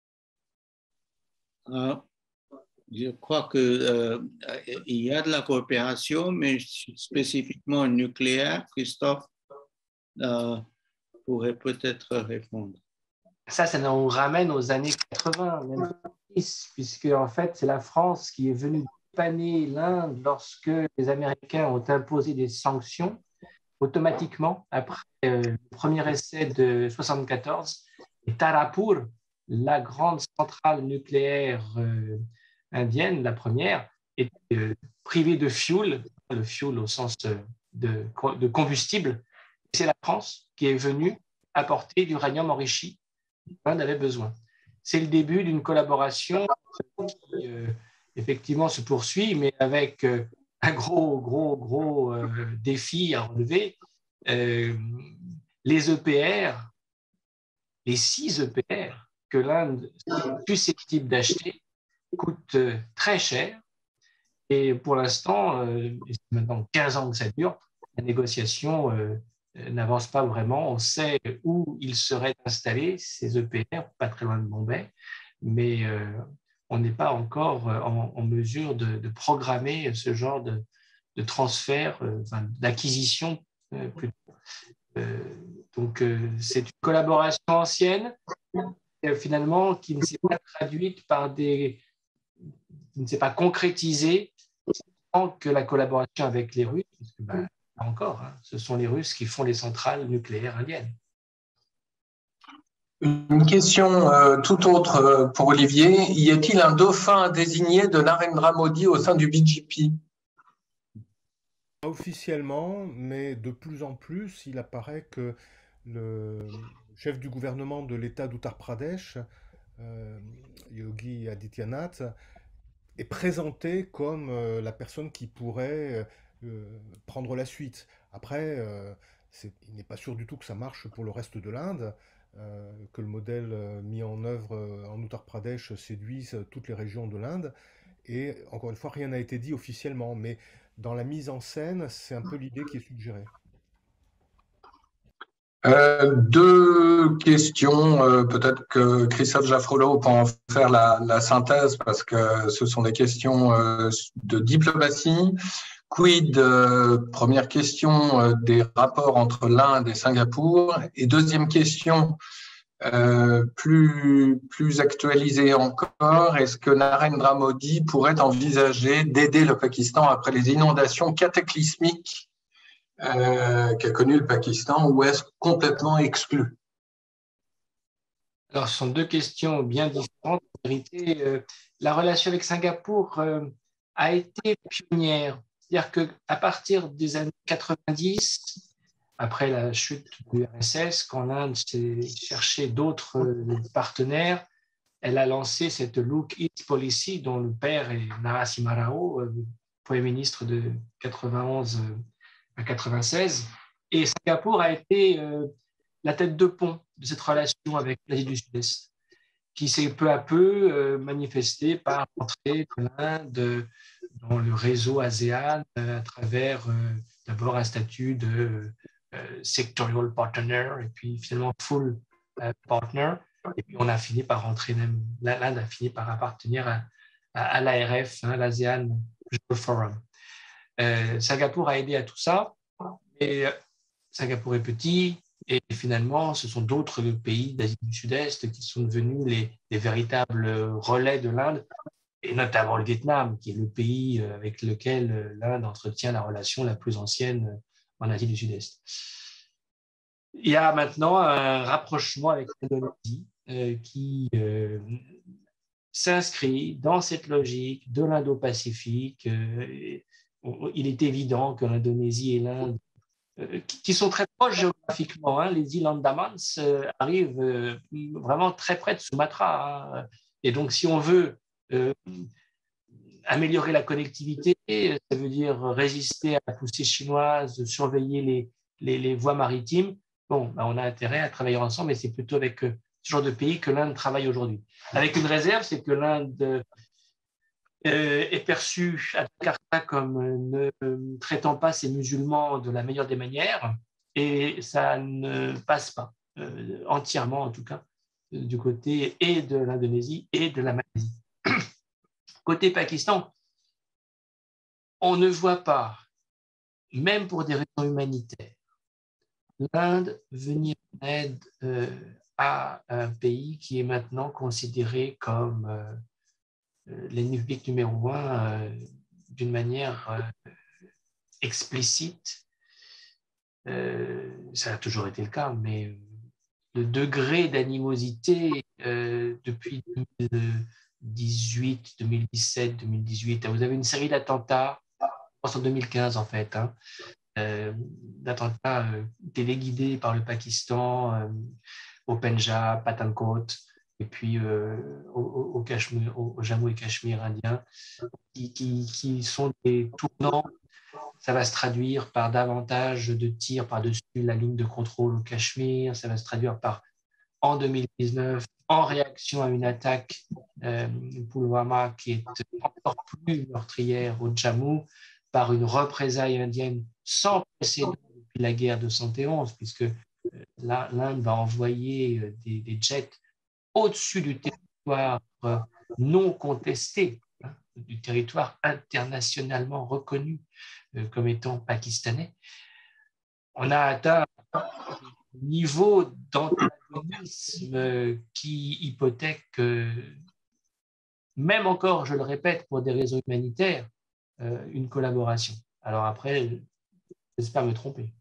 Euh, je crois qu'il euh, y a de la coopération, mais spécifiquement nucléaire. Christophe euh, pourrait peut-être répondre. Ça, ça nous ramène aux années quatre-vingts, même puisque en fait, c'est la France qui est venue dépanner l'Inde lorsque les Américains ont imposé des sanctions automatiquement après euh, le premier essai de soixante-quatorze. Et Tarapur, la grande centrale nucléaire euh, indienne, la première, était euh, privée de fuel, le fuel au sens de, de combustible. C'est la France qui est venue apporter l'uranium enrichi dont l'Inde avait besoin. C'est le début d'une collaboration qui euh, effectivement se poursuit, mais avec euh, un gros, gros, gros euh, défi à relever. Euh, les E P R, les six E P R que l'Inde est susceptible d'acheter coûtent euh, très cher. Et pour l'instant, euh, c'est maintenant quinze ans que ça dure, la négociation euh, n'avance pas vraiment. On sait où ils seraient installés, ces E P R, pas très loin de Bombay, mais euh, on n'est pas encore en, en mesure de, de programmer ce genre de, de transfert, euh, enfin, d'acquisition euh, plutôt. Euh, donc, euh, c'est une collaboration ancienne, euh, finalement, qui ne s'est pas traduite par des... qui ne s'est pas concrétisée tant que la collaboration avec les Russes, parce que, ben, là encore, hein, ce sont les Russes qui font les centrales nucléaires indiennes. Une question euh, tout autre euh, pour Olivier. Y a-t-il un dauphin désigné de Narendra Modi au sein du B J P? Pas officiellement, mais de plus en plus, il apparaît que le chef du gouvernement de l'État d'Uttar Pradesh, euh, Yogi Adityanath, est présenté comme euh, la personne qui pourrait euh, prendre la suite. Après, euh, c'est- il n'est pas sûr du tout que ça marche pour le reste de l'Inde, euh, que le modèle euh, mis en œuvre euh, en Uttar Pradesh séduise toutes les régions de l'Inde. Et encore une fois, rien n'a été dit officiellement, mais dans la mise en scène, c'est un peu l'idée qui est suggérée. Euh, deux questions, euh, peut-être que Christophe Jaffrelot peut en faire la, la synthèse parce que ce sont des questions euh, de diplomatie. Quid, euh, première question, euh, des rapports entre l'Inde et Singapour. Et deuxième question, euh, plus, plus actualisée encore, est-ce que Narendra Modi pourrait envisager d'aider le Pakistan après les inondations cataclysmiques Euh, qu'a connu le Pakistan, ou est-ce complètement exclu? Alors, ce sont deux questions bien différentes. En vérité, euh, la relation avec Singapour euh, a été pionnière. C'est-à-dire qu'à partir des années quatre-vingt-dix, après la chute du R S S, quand l'Inde s'est cherché d'autres euh, partenaires, elle a lancé cette Look East Policy dont le père est Narasimha Rao, euh, Premier ministre de quatre-vingt-onze à quatre-vingt-seize. Et Singapour a été euh, la tête de pont de cette relation avec l'Asie du Sud-Est, qui s'est peu à peu euh, manifestée par l'entrée de l'Inde dans le réseau ASEAN euh, à travers euh, d'abord un statut de euh, sectorial partner et puis finalement full euh, partner. Et puis on a fini par rentrer, même l'Inde a fini par appartenir à, à, à l'A R F, hein, l'ASEAN Forum. Euh, Singapour a aidé à tout ça, mais Singapour est petit, et finalement, ce sont d'autres pays d'Asie du Sud-Est qui sont devenus les, les véritables relais de l'Inde, et notamment le Vietnam, qui est le pays avec lequel l'Inde entretient la relation la plus ancienne en Asie du Sud-Est. Il y a maintenant un rapprochement avec l'Indonésie euh, qui euh, s'inscrit dans cette logique de l'Indo-Pacifique. Euh, il est évident que l'Indonésie et l'Inde, euh, qui sont très proches géographiquement, hein, les îles Andamans euh, arrivent euh, vraiment très près de Sumatra. Hein. Et donc, si on veut euh, améliorer la connectivité, ça veut dire résister à la poussée chinoise, surveiller les, les, les voies maritimes. Bon, ben on a intérêt à travailler ensemble, et c'est plutôt avec euh, ce genre de pays que l'Inde travaille aujourd'hui. Avec une réserve, c'est que l'Inde euh, est perçue à Jakarta comme ne euh, traitant pas ses musulmans de la meilleure des manières, et ça ne passe pas euh, entièrement, en tout cas, du côté et de l'Indonésie et de la Malaisie. Côté Pakistan, on ne voit pas, même pour des raisons humanitaires, l'Inde venir en aide euh, à un pays qui est maintenant considéré comme euh, l'ennemi public numéro un euh, d'une manière euh, explicite. Euh, ça a toujours été le cas, mais le degré d'animosité euh, depuis deux mille dix-huit, deux mille dix-sept, deux mille dix-huit. Vous avez une série d'attentats, je pense en deux mille quinze en fait, hein, euh, d'attentats euh, téléguidés par le Pakistan, euh, au Pendjab, Pathankot, et puis euh, au, au, Cachemire, au, au Jammu et Cachemire indien, qui, qui, qui sont des tournants. Ça va se traduire par davantage de tirs par-dessus la ligne de contrôle au Cachemire. Ça va se traduire par, en deux mille dix-neuf, en réaction à une attaque euh, Pulwama qui est encore plus meurtrière au Jammu, par une représaille indienne sans précédent depuis la guerre de soixante et onze, puisque l'Inde va envoyer des, des jets au-dessus du territoire non contesté, hein, du territoire internationalement reconnu euh, comme étant pakistanais. On a atteint un niveau d'antagonisme qui hypothèque, euh, même encore, je le répète, pour des raisons humanitaires, euh, une collaboration. Alors après, j'espère me tromper.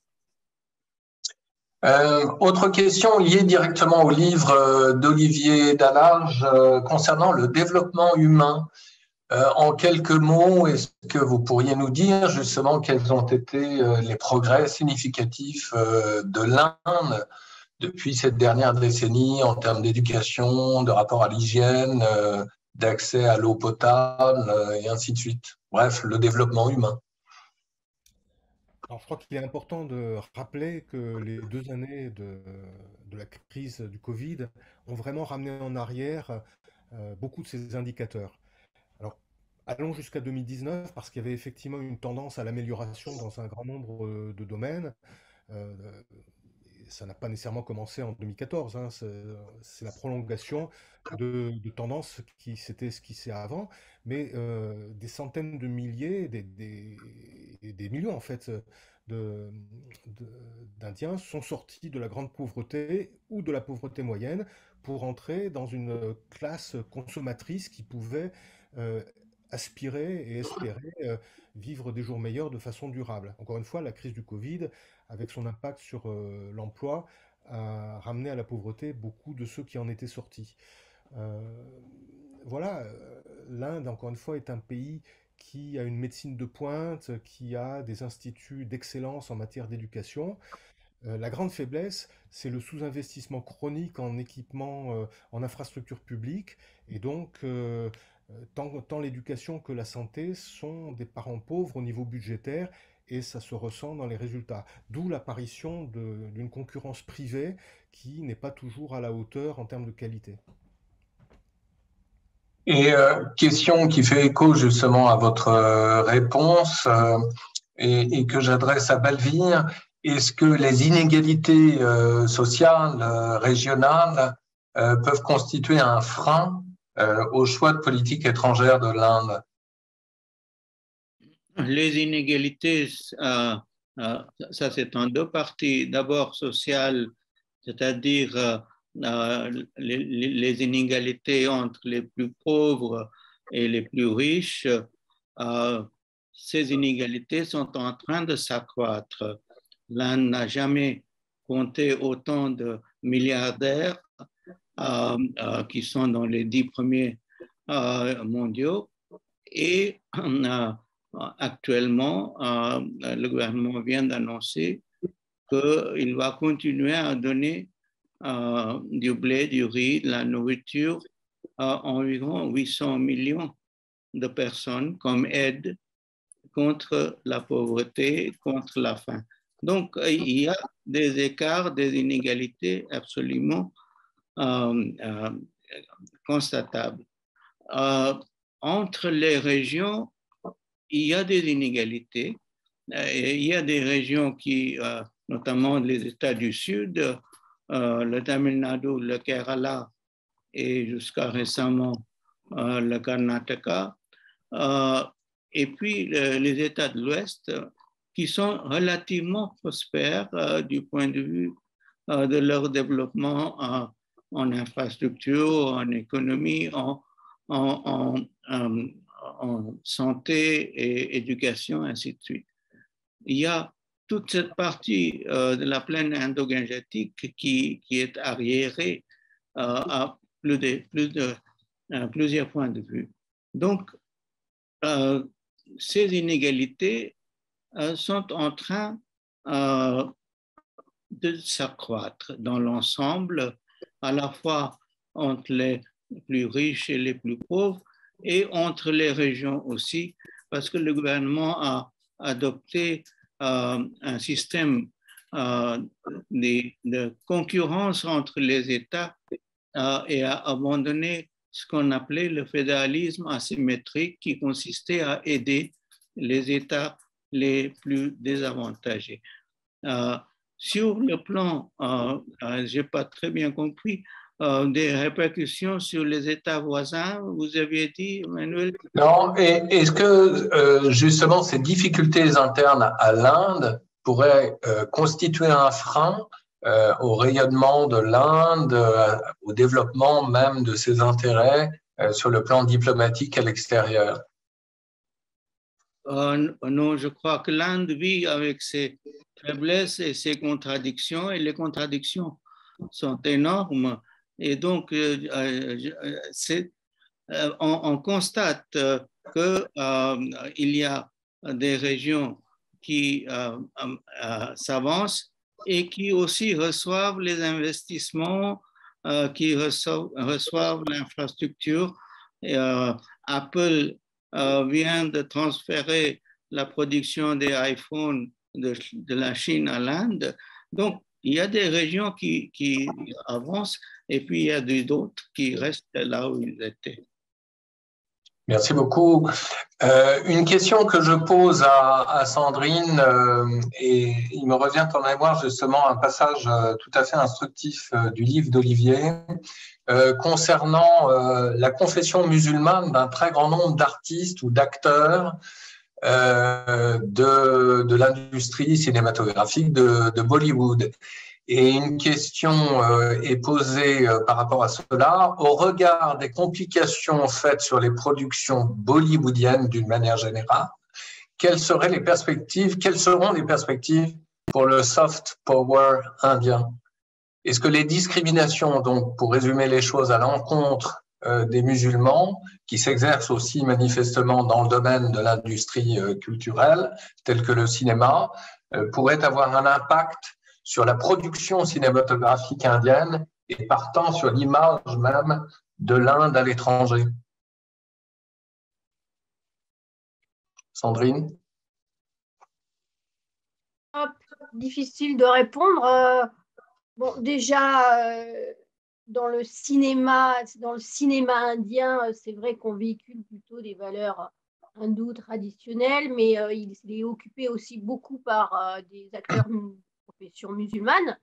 Euh, autre question liée directement au livre euh, d'Olivier Dallage euh, concernant le développement humain. Euh, en quelques mots, est-ce que vous pourriez nous dire justement quels ont été euh, les progrès significatifs euh, de l'Inde depuis cette dernière décennie en termes d'éducation, de rapport à l'hygiène, euh, d'accès à l'eau potable euh, et ainsi de suite. Bref, le développement humain. Alors, je crois qu'il est important de rappeler que les deux années de, de la crise du Covid ont vraiment ramené en arrière euh, beaucoup de ces indicateurs. Alors, allons jusqu'à deux mille dix-neuf parce qu'il y avait effectivement une tendance à l'amélioration dans un grand nombre euh, de domaines. Euh, ça n'a pas nécessairement commencé en deux mille quatorze, hein, c'est la prolongation de, de tendances qui s'étaient esquissées avant, mais euh, des centaines de milliers, des, des, des millions en fait, de, de, d'Indiens sont sortis de la grande pauvreté ou de la pauvreté moyenne pour entrer dans une classe consommatrice qui pouvait euh, aspirer et espérer euh, vivre des jours meilleurs de façon durable. Encore une fois, la crise du Covid, avec son impact sur euh, l'emploi, a ramené à la pauvreté beaucoup de ceux qui en étaient sortis. Euh, voilà, euh, l'Inde, encore une fois, est un pays qui a une médecine de pointe, qui a des instituts d'excellence en matière d'éducation. Euh, la grande faiblesse, c'est le sous-investissement chronique en équipement, euh, en infrastructures publiques, et donc euh, tant, tant l'éducation que la santé sont des parents pauvres au niveau budgétaire, et ça se ressent dans les résultats. D'où l'apparition d'une concurrence privée qui n'est pas toujours à la hauteur en termes de qualité. Et euh, question qui fait écho justement à votre euh, réponse euh, et, et que j'adresse à Balvir. Est-ce que les inégalités euh, sociales, euh, régionales euh, peuvent constituer un frein euh, au choix de politique étrangère de l'Inde? Les inégalités, euh, euh, ça c'est en deux parties. D'abord sociales, c'est-à-dire euh, euh, les, les inégalités entre les plus pauvres et les plus riches. Euh, ces inégalités sont en train de s'accroître. L'Inde n'a jamais compté autant de milliardaires euh, euh, qui sont dans les dix premiers euh, mondiaux et euh, actuellement, euh, le gouvernement vient d'annoncer qu'il va continuer à donner euh, du blé, du riz, de la nourriture à environ huit cents millions de personnes comme aide contre la pauvreté, contre la faim. Donc, il y a des écarts, des inégalités absolument euh, euh, constatables. Euh, entre les régions, il y a des inégalités. Il y a des régions qui, euh, notamment les États du Sud, euh, le Tamil Nadu, le Kerala et jusqu'à récemment euh, le Karnataka, euh, et puis le, les États de l'Ouest qui sont relativement prospères euh, du point de vue euh, de leur développement euh, en infrastructure, en économie, en, en, en, en, en santé et éducation, ainsi de suite. Il y a toute cette partie euh, de la plaine indo-gangetique qui, qui est arriérée euh, à plus de, plus de, à plusieurs points de vue. Donc, euh, ces inégalités euh, sont en train euh, de s'accroître dans l'ensemble, à la fois entre les plus riches et les plus pauvres et entre les régions aussi, parce que le gouvernement a adopté euh, un système euh, de, de concurrence entre les États euh, et a abandonné ce qu'on appelait le fédéralisme asymétrique qui consistait à aider les États les plus désavantagés. Euh, sur le plan, euh, euh, je n'ai pas très bien compris, euh, des répercussions sur les États voisins, vous aviez dit, Emmanuel? Non, et est-ce que euh, justement ces difficultés internes à l'Inde pourraient euh, constituer un frein euh, au rayonnement de l'Inde, euh, au développement même de ses intérêts euh, sur le plan diplomatique à l'extérieur? Euh, non, je crois que l'Inde vit avec ses faiblesses et ses contradictions, et les contradictions sont énormes. Et donc, euh, euh, c'est, euh, on, on constate euh, qu'il euh, y a des régions qui euh, euh, s'avancent et qui aussi reçoivent les investissements, euh, qui reçoivent, reçoivent l'infrastructure. Euh, Apple euh, vient de transférer la production des iPhones de, de la Chine à l'Inde. Donc, il y a des régions qui, qui avancent et puis il y a d'autres qui restent là où ils étaient. Merci beaucoup. Euh, une question que je pose à, à Sandrine, euh, et il me revient en mémoire justement un passage euh, tout à fait instructif euh, du livre d'Olivier euh, concernant euh, la confession musulmane d'un très grand nombre d'artistes ou d'acteurs euh, de, de l'industrie cinématographique de, de Bollywood. Et une question euh, est posée euh, par rapport à cela. Au regard des complications faites sur les productions bollywoodiennes d'une manière générale, quelles seraient les perspectives, quelles seront les perspectives pour le soft power indien? Est-ce que les discriminations, donc pour résumer les choses, à l'encontre euh, des musulmans, qui s'exercent aussi manifestement dans le domaine de l'industrie euh, culturelle, telle que le cinéma, euh, pourraient avoir un impact sur la production cinématographique indienne et partant sur l'image même de l'Inde à l'étranger? Sandrine? Hop, difficile de répondre. Euh, bon, déjà, euh, dans le cinéma, dans le cinéma indien, c'est vrai qu'on véhicule plutôt des valeurs hindoues traditionnelles, mais euh, il, il est occupé aussi beaucoup par euh, des acteurs de profession musulmane.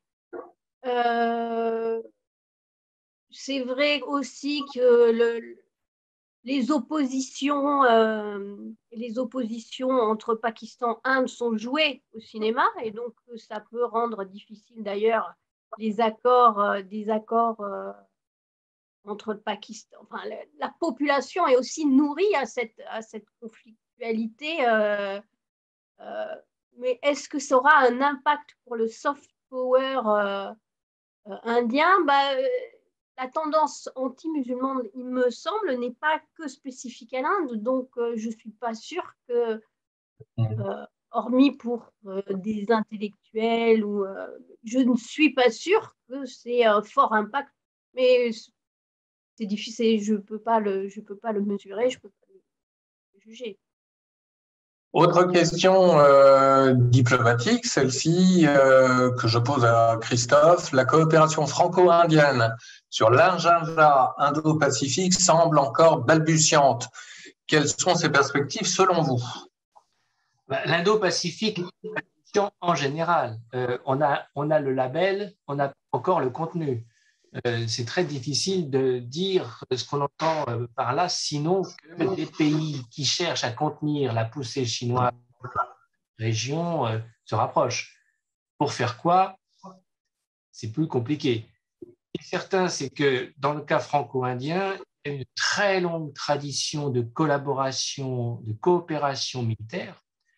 Euh, c'est vrai aussi que le, les oppositions, euh, les oppositions entre Pakistan et Inde sont jouées au cinéma, et donc ça peut rendre difficile d'ailleurs les accords, euh, des accords euh, entre le Pakistan. Enfin, la, la population est aussi nourrie à cette, à cette conflictualité. Euh, euh, mais est-ce que ça aura un impact pour le soft power euh, euh, indien? Bah, euh, la tendance anti-musulmane, il me semble, n'est pas que spécifique à l'Inde, donc euh, je ne suis pas sûre que, euh, hormis pour euh, des intellectuels, ou, euh, je ne suis pas sûre que c'est un fort impact, mais c'est difficile, je ne peux pas le, je peux pas le mesurer, je ne peux pas le juger. Autre question euh, diplomatique, celle-ci euh, que je pose à Christophe. La coopération franco-indienne sur l'agenda indo-pacifique semble encore balbutiante. Quelles sont ses perspectives selon vous? L'Indo-Pacifique, en général, euh, on, a, on a le label, on a encore le contenu. Euh, c'est très difficile de dire ce qu'on entend euh, par là, sinon que des pays qui cherchent à contenir la poussée chinoise dans la région euh, se rapprochent. Pour faire quoi? C'est plus compliqué. Ce qui est certain, c'est que dans le cas franco-indien, il y a une très longue tradition de collaboration, de coopération militaire.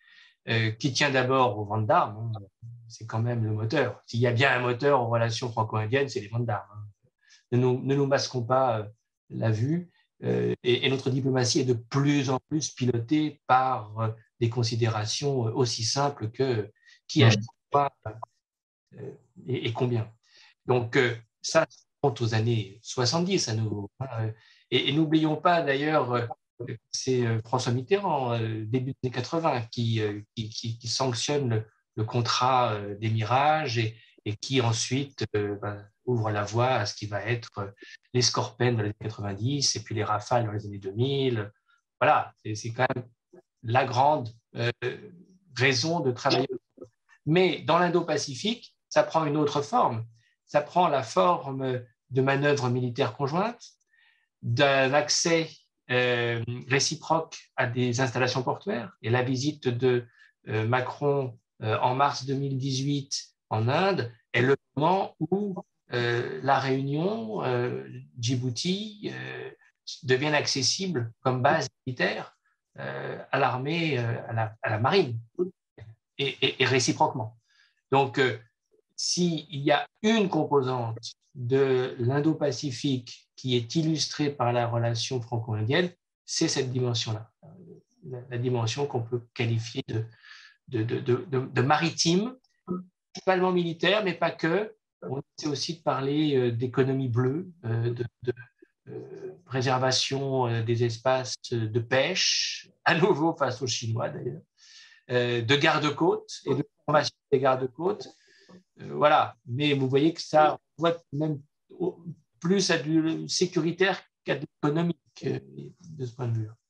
euh, qui tient d'abord aux ventes d'armes. Hein. C'est quand même le moteur. S'il y a bien un moteur en relation franco-indienne, c'est les ventes d'armes. Hein. Ne nous, ne nous masquons pas euh, la vue. Euh, et, et notre diplomatie est de plus en plus pilotée par euh, des considérations aussi simples que qui achète quoi euh, et, et combien. Donc, euh, ça, ça remonte aux années soixante-dix à nouveau. Hein. Et, et n'oublions pas d'ailleurs, euh, c'est François Mitterrand, euh, début des années quatre-vingts, qui, euh, qui, qui, qui sanctionne le, le contrat euh, des Mirages et, et qui ensuite euh, ben, ouvre la voie à ce qui va être euh, les Scorpènes dans les années quatre-vingt-dix et puis les Rafales dans les années deux mille. Voilà, c'est, c'est quand même la grande euh, raison de travailler. Mais dans l'Indo-Pacifique, ça prend une autre forme. Ça prend la forme de manœuvres militaires conjointes, d'un accès euh, réciproque à des installations portuaires. Et la visite de euh, Macron euh, en mars deux mille dix-huit en Inde est le moment où euh, la Réunion, euh, Djibouti, euh, deviennent accessibles comme base militaire euh, à l'armée, euh, à, la, à la marine, et, et, et réciproquement. Donc, euh, s'il y a une composante de l'Indo-Pacifique qui est illustrée par la relation franco-indienne, c'est cette dimension-là, la, la dimension qu'on peut qualifier de, de, de, de, de, de maritime, principalement militaire, mais pas que. On essaie aussi de parler d'économie bleue, de, de euh, préservation des espaces de pêche, à nouveau face aux Chinois d'ailleurs, euh, de garde-côtes et de formation des garde-côtes. Euh, voilà, mais vous voyez que ça voit même plus à du sécuritaire qu'à de l'économique euh, de ce point de vue.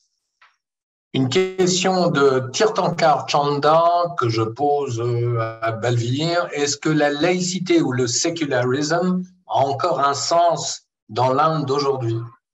Une question de Tirthankar Chanda que je pose à Balvir. Est-ce que la laïcité ou le sécularisme a encore un sens dans l'Inde d'aujourd'hui?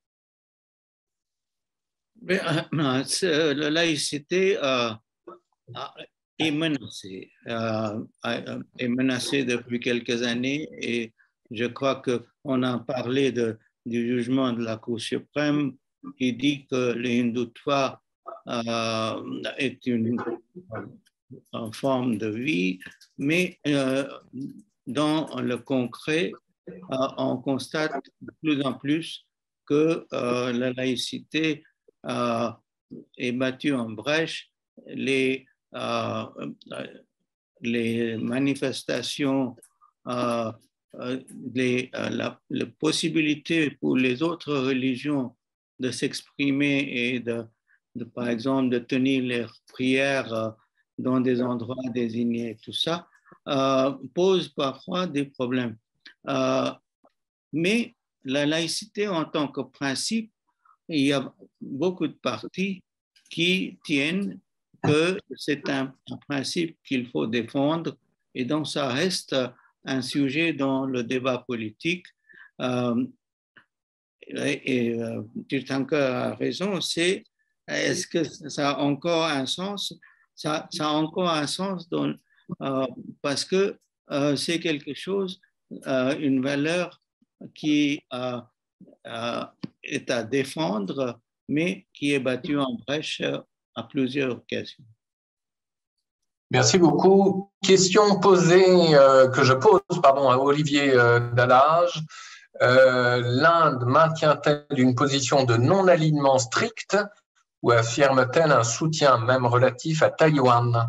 La laïcité euh, est menacée, euh, est menacée depuis quelques années et je crois qu'on a parlé de, du jugement de la Cour suprême qui dit que le hindutva euh, est une, une forme de vie, mais euh, dans le concret, euh, on constate de plus en plus que euh, la laïcité euh, est battue en brèche. Les, euh, les manifestations, euh, les, la, la possibilité pour les autres religions de s'exprimer et de, de, par exemple, de tenir leurs prières dans des endroits désignés, tout ça, euh, pose parfois des problèmes. Euh, mais la laïcité en tant que principe, il y a beaucoup de partis qui tiennent que c'est un, un principe qu'il faut défendre et donc ça reste un sujet dans le débat politique. Euh, et et euh, Tirthankar a raison, c'est est-ce que ça a encore un sens? Ça, ça a encore un sens dans, euh, parce que euh, c'est quelque chose, euh, une valeur qui euh, euh, est à défendre, mais qui est battue en brèche à plusieurs occasions. Merci beaucoup. Question posée, euh, que je pose pardon, à Olivier euh, Dallage. Euh, L'Inde maintient-elle une position de non-alignement strict ou affirme-t-elle un soutien même relatif à Taïwan?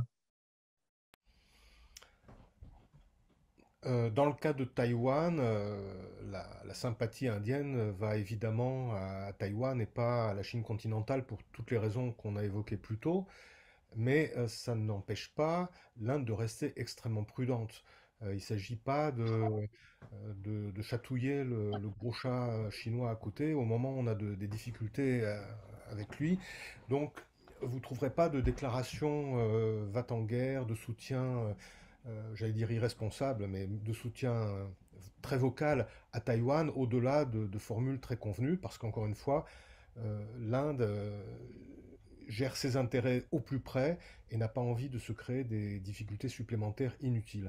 Euh, dans le cas de Taïwan, euh, la, la sympathie indienne va évidemment à Taïwan et pas à la Chine continentale pour toutes les raisons qu'on a évoquées plus tôt, mais euh, ça n'empêche pas l'Inde de rester extrêmement prudente. Euh, il ne s'agit pas de, de, de chatouiller le, le gros chat chinois à côté au moment où on a de, des difficultés euh, avec lui. Donc, vous ne trouverez pas de déclaration euh, va-t-en-guerre, de soutien, euh, euh, j'allais dire irresponsable, mais de soutien euh, très vocal à Taïwan, au-delà de, de formules très convenues, parce qu'encore une fois, euh, l'Inde euh, gère ses intérêts au plus près et n'a pas envie de se créer des difficultés supplémentaires inutiles.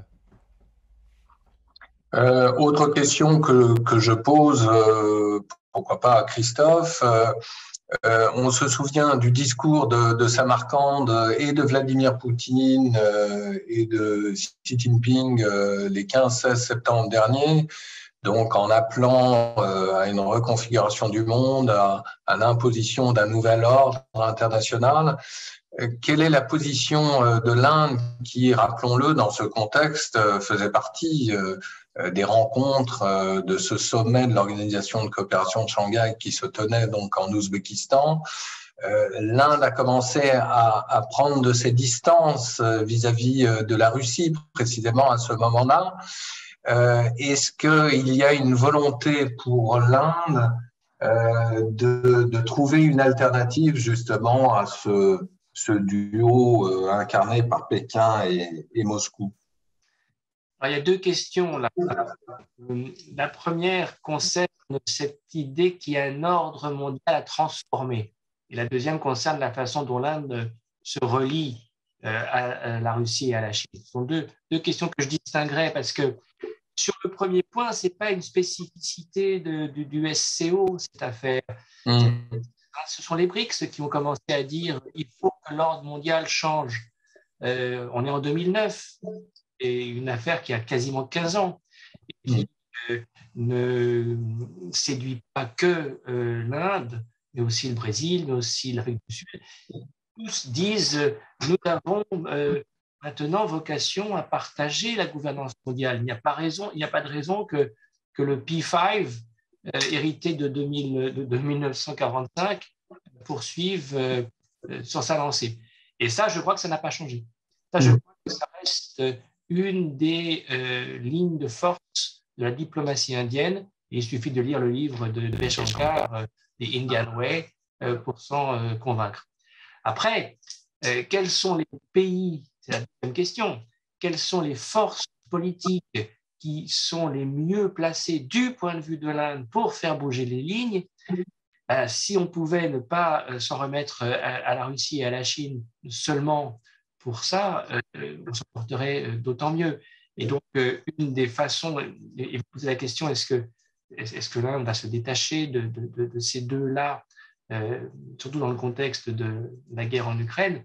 Euh, autre question que, que je pose, euh, pourquoi pas à Christophe. Euh, Euh, on se souvient du discours de, de Samarcande et de Vladimir Poutine euh, et de Xi Jinping euh, les quinze seize septembre dernier, donc en appelant euh, à une reconfiguration du monde, à, à l'imposition d'un nouvel ordre international. Euh, quelle est la position euh, de l'Inde qui, rappelons-le, dans ce contexte, euh, faisait partie euh, des rencontres euh, de ce sommet de l'Organisation de coopération de Shanghai qui se tenait donc en Ouzbékistan? Euh, L'Inde a commencé à, à prendre de ses distances vis-à-vis de la Russie, précisément à ce moment-là. Euh, Est-ce qu'il y a une volonté pour l'Inde euh, de, de trouver une alternative justement à ce, ce duo euh, incarné par Pékin et, et Moscou? Alors, il y a deux questions là. La première concerne cette idée qu'il y a un ordre mondial à transformer. Et la deuxième concerne la façon dont l'Inde se relie à la Russie et à la Chine. Ce sont deux, deux questions que je distinguerais parce que sur le premier point, ce n'est pas une spécificité de, du, du S C O, cette affaire. Mmh. Ce sont les BRICS qui ont commencé à dire qu'il faut que l'ordre mondial change. Euh, on est en deux mille neuf, et une affaire qui a quasiment quinze ans, et qui euh, ne séduit pas que euh, l'Inde, mais aussi le Brésil, mais aussi l'Afrique du Sud. Tous disent euh, nous avons euh, maintenant vocation à partager la gouvernance mondiale. Il n'y a pas raison, il n'y a pas de raison que, que le P cinq, euh, hérité de, deux mille, de, de mille neuf cent quarante-cinq, poursuive euh, sur sa lancée. Et ça, je crois que ça n'a pas changé. Ça, je crois que ça reste une des euh, lignes de force de la diplomatie indienne. Et il suffit de lire le livre de, de Shankar, euh, The Indian Way, euh, pour s'en euh, convaincre. Après, euh, quels sont les pays, c'est la deuxième question, quelles sont les forces politiques qui sont les mieux placées du point de vue de l'Inde pour faire bouger les lignes? Euh, si on pouvait ne pas euh, s'en remettre à, à la Russie et à la Chine seulement pour ça, euh, on s'en porterait euh, d'autant mieux. Et donc, euh, une des façons, et vous posez la question, est-ce que, est-ce que l'Inde va se détacher de, de, de, de ces deux-là, euh, surtout dans le contexte de la guerre en Ukraine?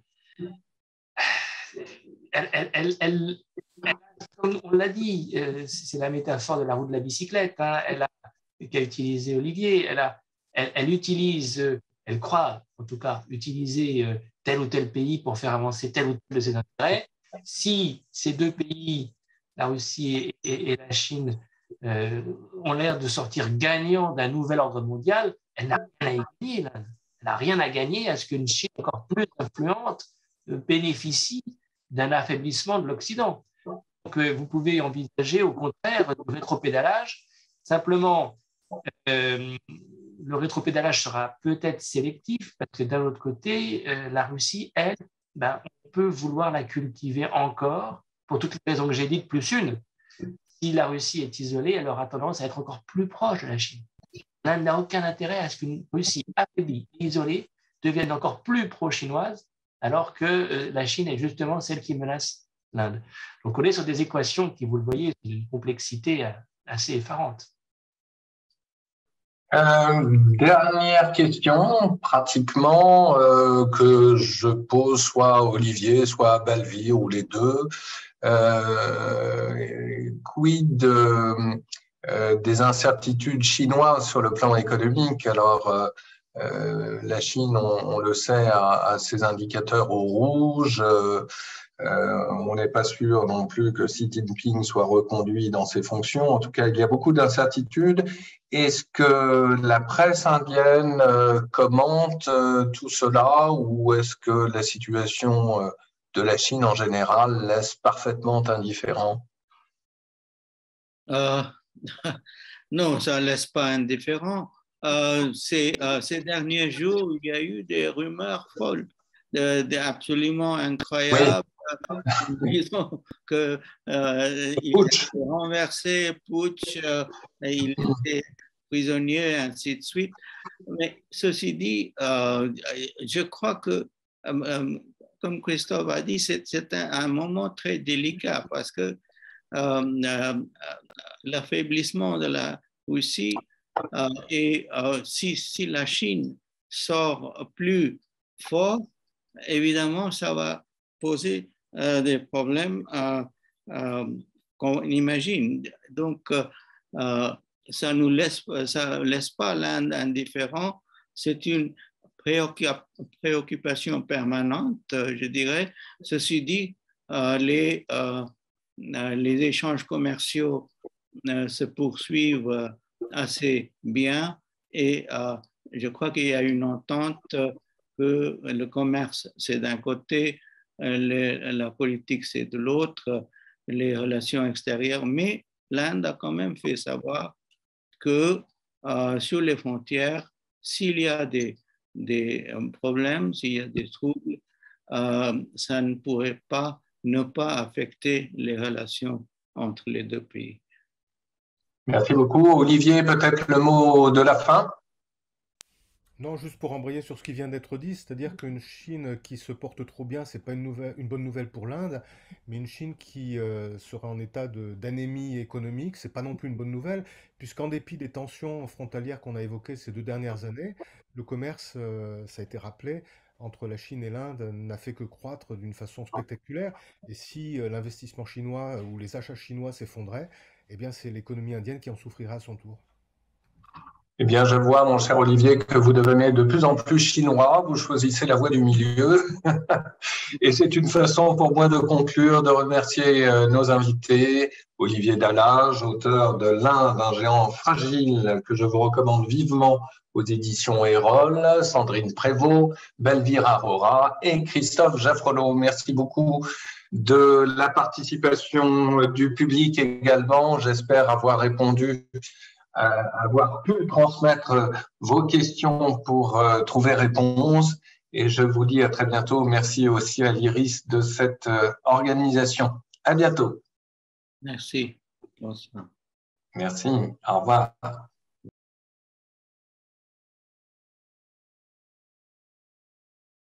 Elle, elle, elle, elle, elle, comme on l'a dit, euh, c'est la métaphore de la roue de la bicyclette, hein, elle a, qu'a utilisé Olivier, elle, a, elle, elle utilise, elle croit en tout cas, utiliser euh, tel ou tel pays pour faire avancer tel ou tel de ses intérêts. Si ces deux pays, la Russie et, et, et la Chine, euh, ont l'air de sortir gagnants d'un nouvel ordre mondial, elle n'a rien à gagner, l'Inde. Elle n'a rien à gagner à ce qu'une Chine encore plus influente euh, bénéficie d'un affaiblissement de l'Occident. Donc, euh, vous pouvez envisager au contraire le rétropédalage. Simplement, euh, le rétropédalage sera peut-être sélectif parce que d'un autre côté, euh, la Russie, elle, ben, on peut vouloir la cultiver encore pour toutes les raisons que j'ai dites, plus une. Si la Russie est isolée, elle aura tendance à être encore plus proche de la Chine. L'Inde n'a aucun intérêt à ce qu'une Russie affaiblie et isolée devienne encore plus pro-chinoise, alors que euh, la Chine est justement celle qui menace l'Inde. Donc on est sur des équations qui, vous le voyez, d'une complexité euh, assez effarante. Euh, dernière question, pratiquement, euh, que je pose soit à Olivier, soit à Balvir, ou les deux. Euh, quid euh, euh, des incertitudes chinoises sur le plan économique? Alors, euh, euh, la Chine, on, on le sait, a, a ses indicateurs au rouge. Euh, Euh, on n'est pas sûr non plus que Xi Jinping soit reconduit dans ses fonctions. En tout cas, il y a beaucoup d'incertitudes. Est-ce que la presse indienne euh, commente euh, tout cela ou est-ce que la situation euh, de la Chine en général laisse parfaitement indifférent? euh, Non, ça ne laisse pas indifférent. Euh, ces, euh, ces derniers jours, il y a eu des rumeurs folles, de, de absolument incroyables. Oui. Disons que euh, il a renversé Putsch, euh, il était prisonnier, ainsi de suite. Mais ceci dit, euh, je crois que, euh, comme Christophe a dit, c'est, c'est un, un moment très délicat parce que euh, euh, l'affaiblissement de la Russie euh, et euh, si, si la Chine sort plus fort, évidemment, ça va poser euh, des problèmes euh, euh, qu'on imagine. Donc, euh, ça ne laisse, ça laisse pas l'Inde indifférent. C'est une préoccupation permanente, je dirais. Ceci dit, euh, les, euh, les échanges commerciaux euh, se poursuivent assez bien et euh, je crois qu'il y a une entente que le commerce, c'est d'un côté, les, la politique, c'est de l'autre, les relations extérieures, mais l'Inde a quand même fait savoir que euh, sur les frontières, s'il y a des, des problèmes, s'il y a des troubles, euh, ça ne pourrait pas ne pas affecter les relations entre les deux pays. Merci beaucoup. Olivier, peut-être le mot de la fin? Non, juste pour embrayer sur ce qui vient d'être dit, c'est-à-dire qu'une Chine qui se porte trop bien, c'est pas une, nouvelle, une bonne nouvelle pour l'Inde, mais une Chine qui euh, sera en état de- d'anémie économique, c'est pas non plus une bonne nouvelle, puisqu'en dépit des tensions frontalières qu'on a évoquées ces deux dernières années, le commerce, euh, ça a été rappelé, entre la Chine et l'Inde n'a fait que croître d'une façon spectaculaire. Et si euh, l'investissement chinois euh, ou les achats chinois s'effondraient, eh bien c'est l'économie indienne qui en souffrira à son tour. Eh bien, je vois, mon cher Olivier, que vous devenez de plus en plus chinois. Vous choisissez la voie du milieu. Et c'est une façon pour moi de conclure, de remercier euh, nos invités. Olivier Dallage, auteur de L'Inde, un géant fragile, que je vous recommande vivement aux éditions Erol, Sandrine Prévost, Belvire Arora et Christophe Jaffrelot. Merci beaucoup de la participation du public également. J'espère avoir répondu, euh, avoir pu transmettre vos questions pour euh, trouver réponse. Et je vous dis à très bientôt. Merci aussi à l'Iris de cette euh, organisation. À bientôt. Merci. Bonsoir. Merci. Au revoir.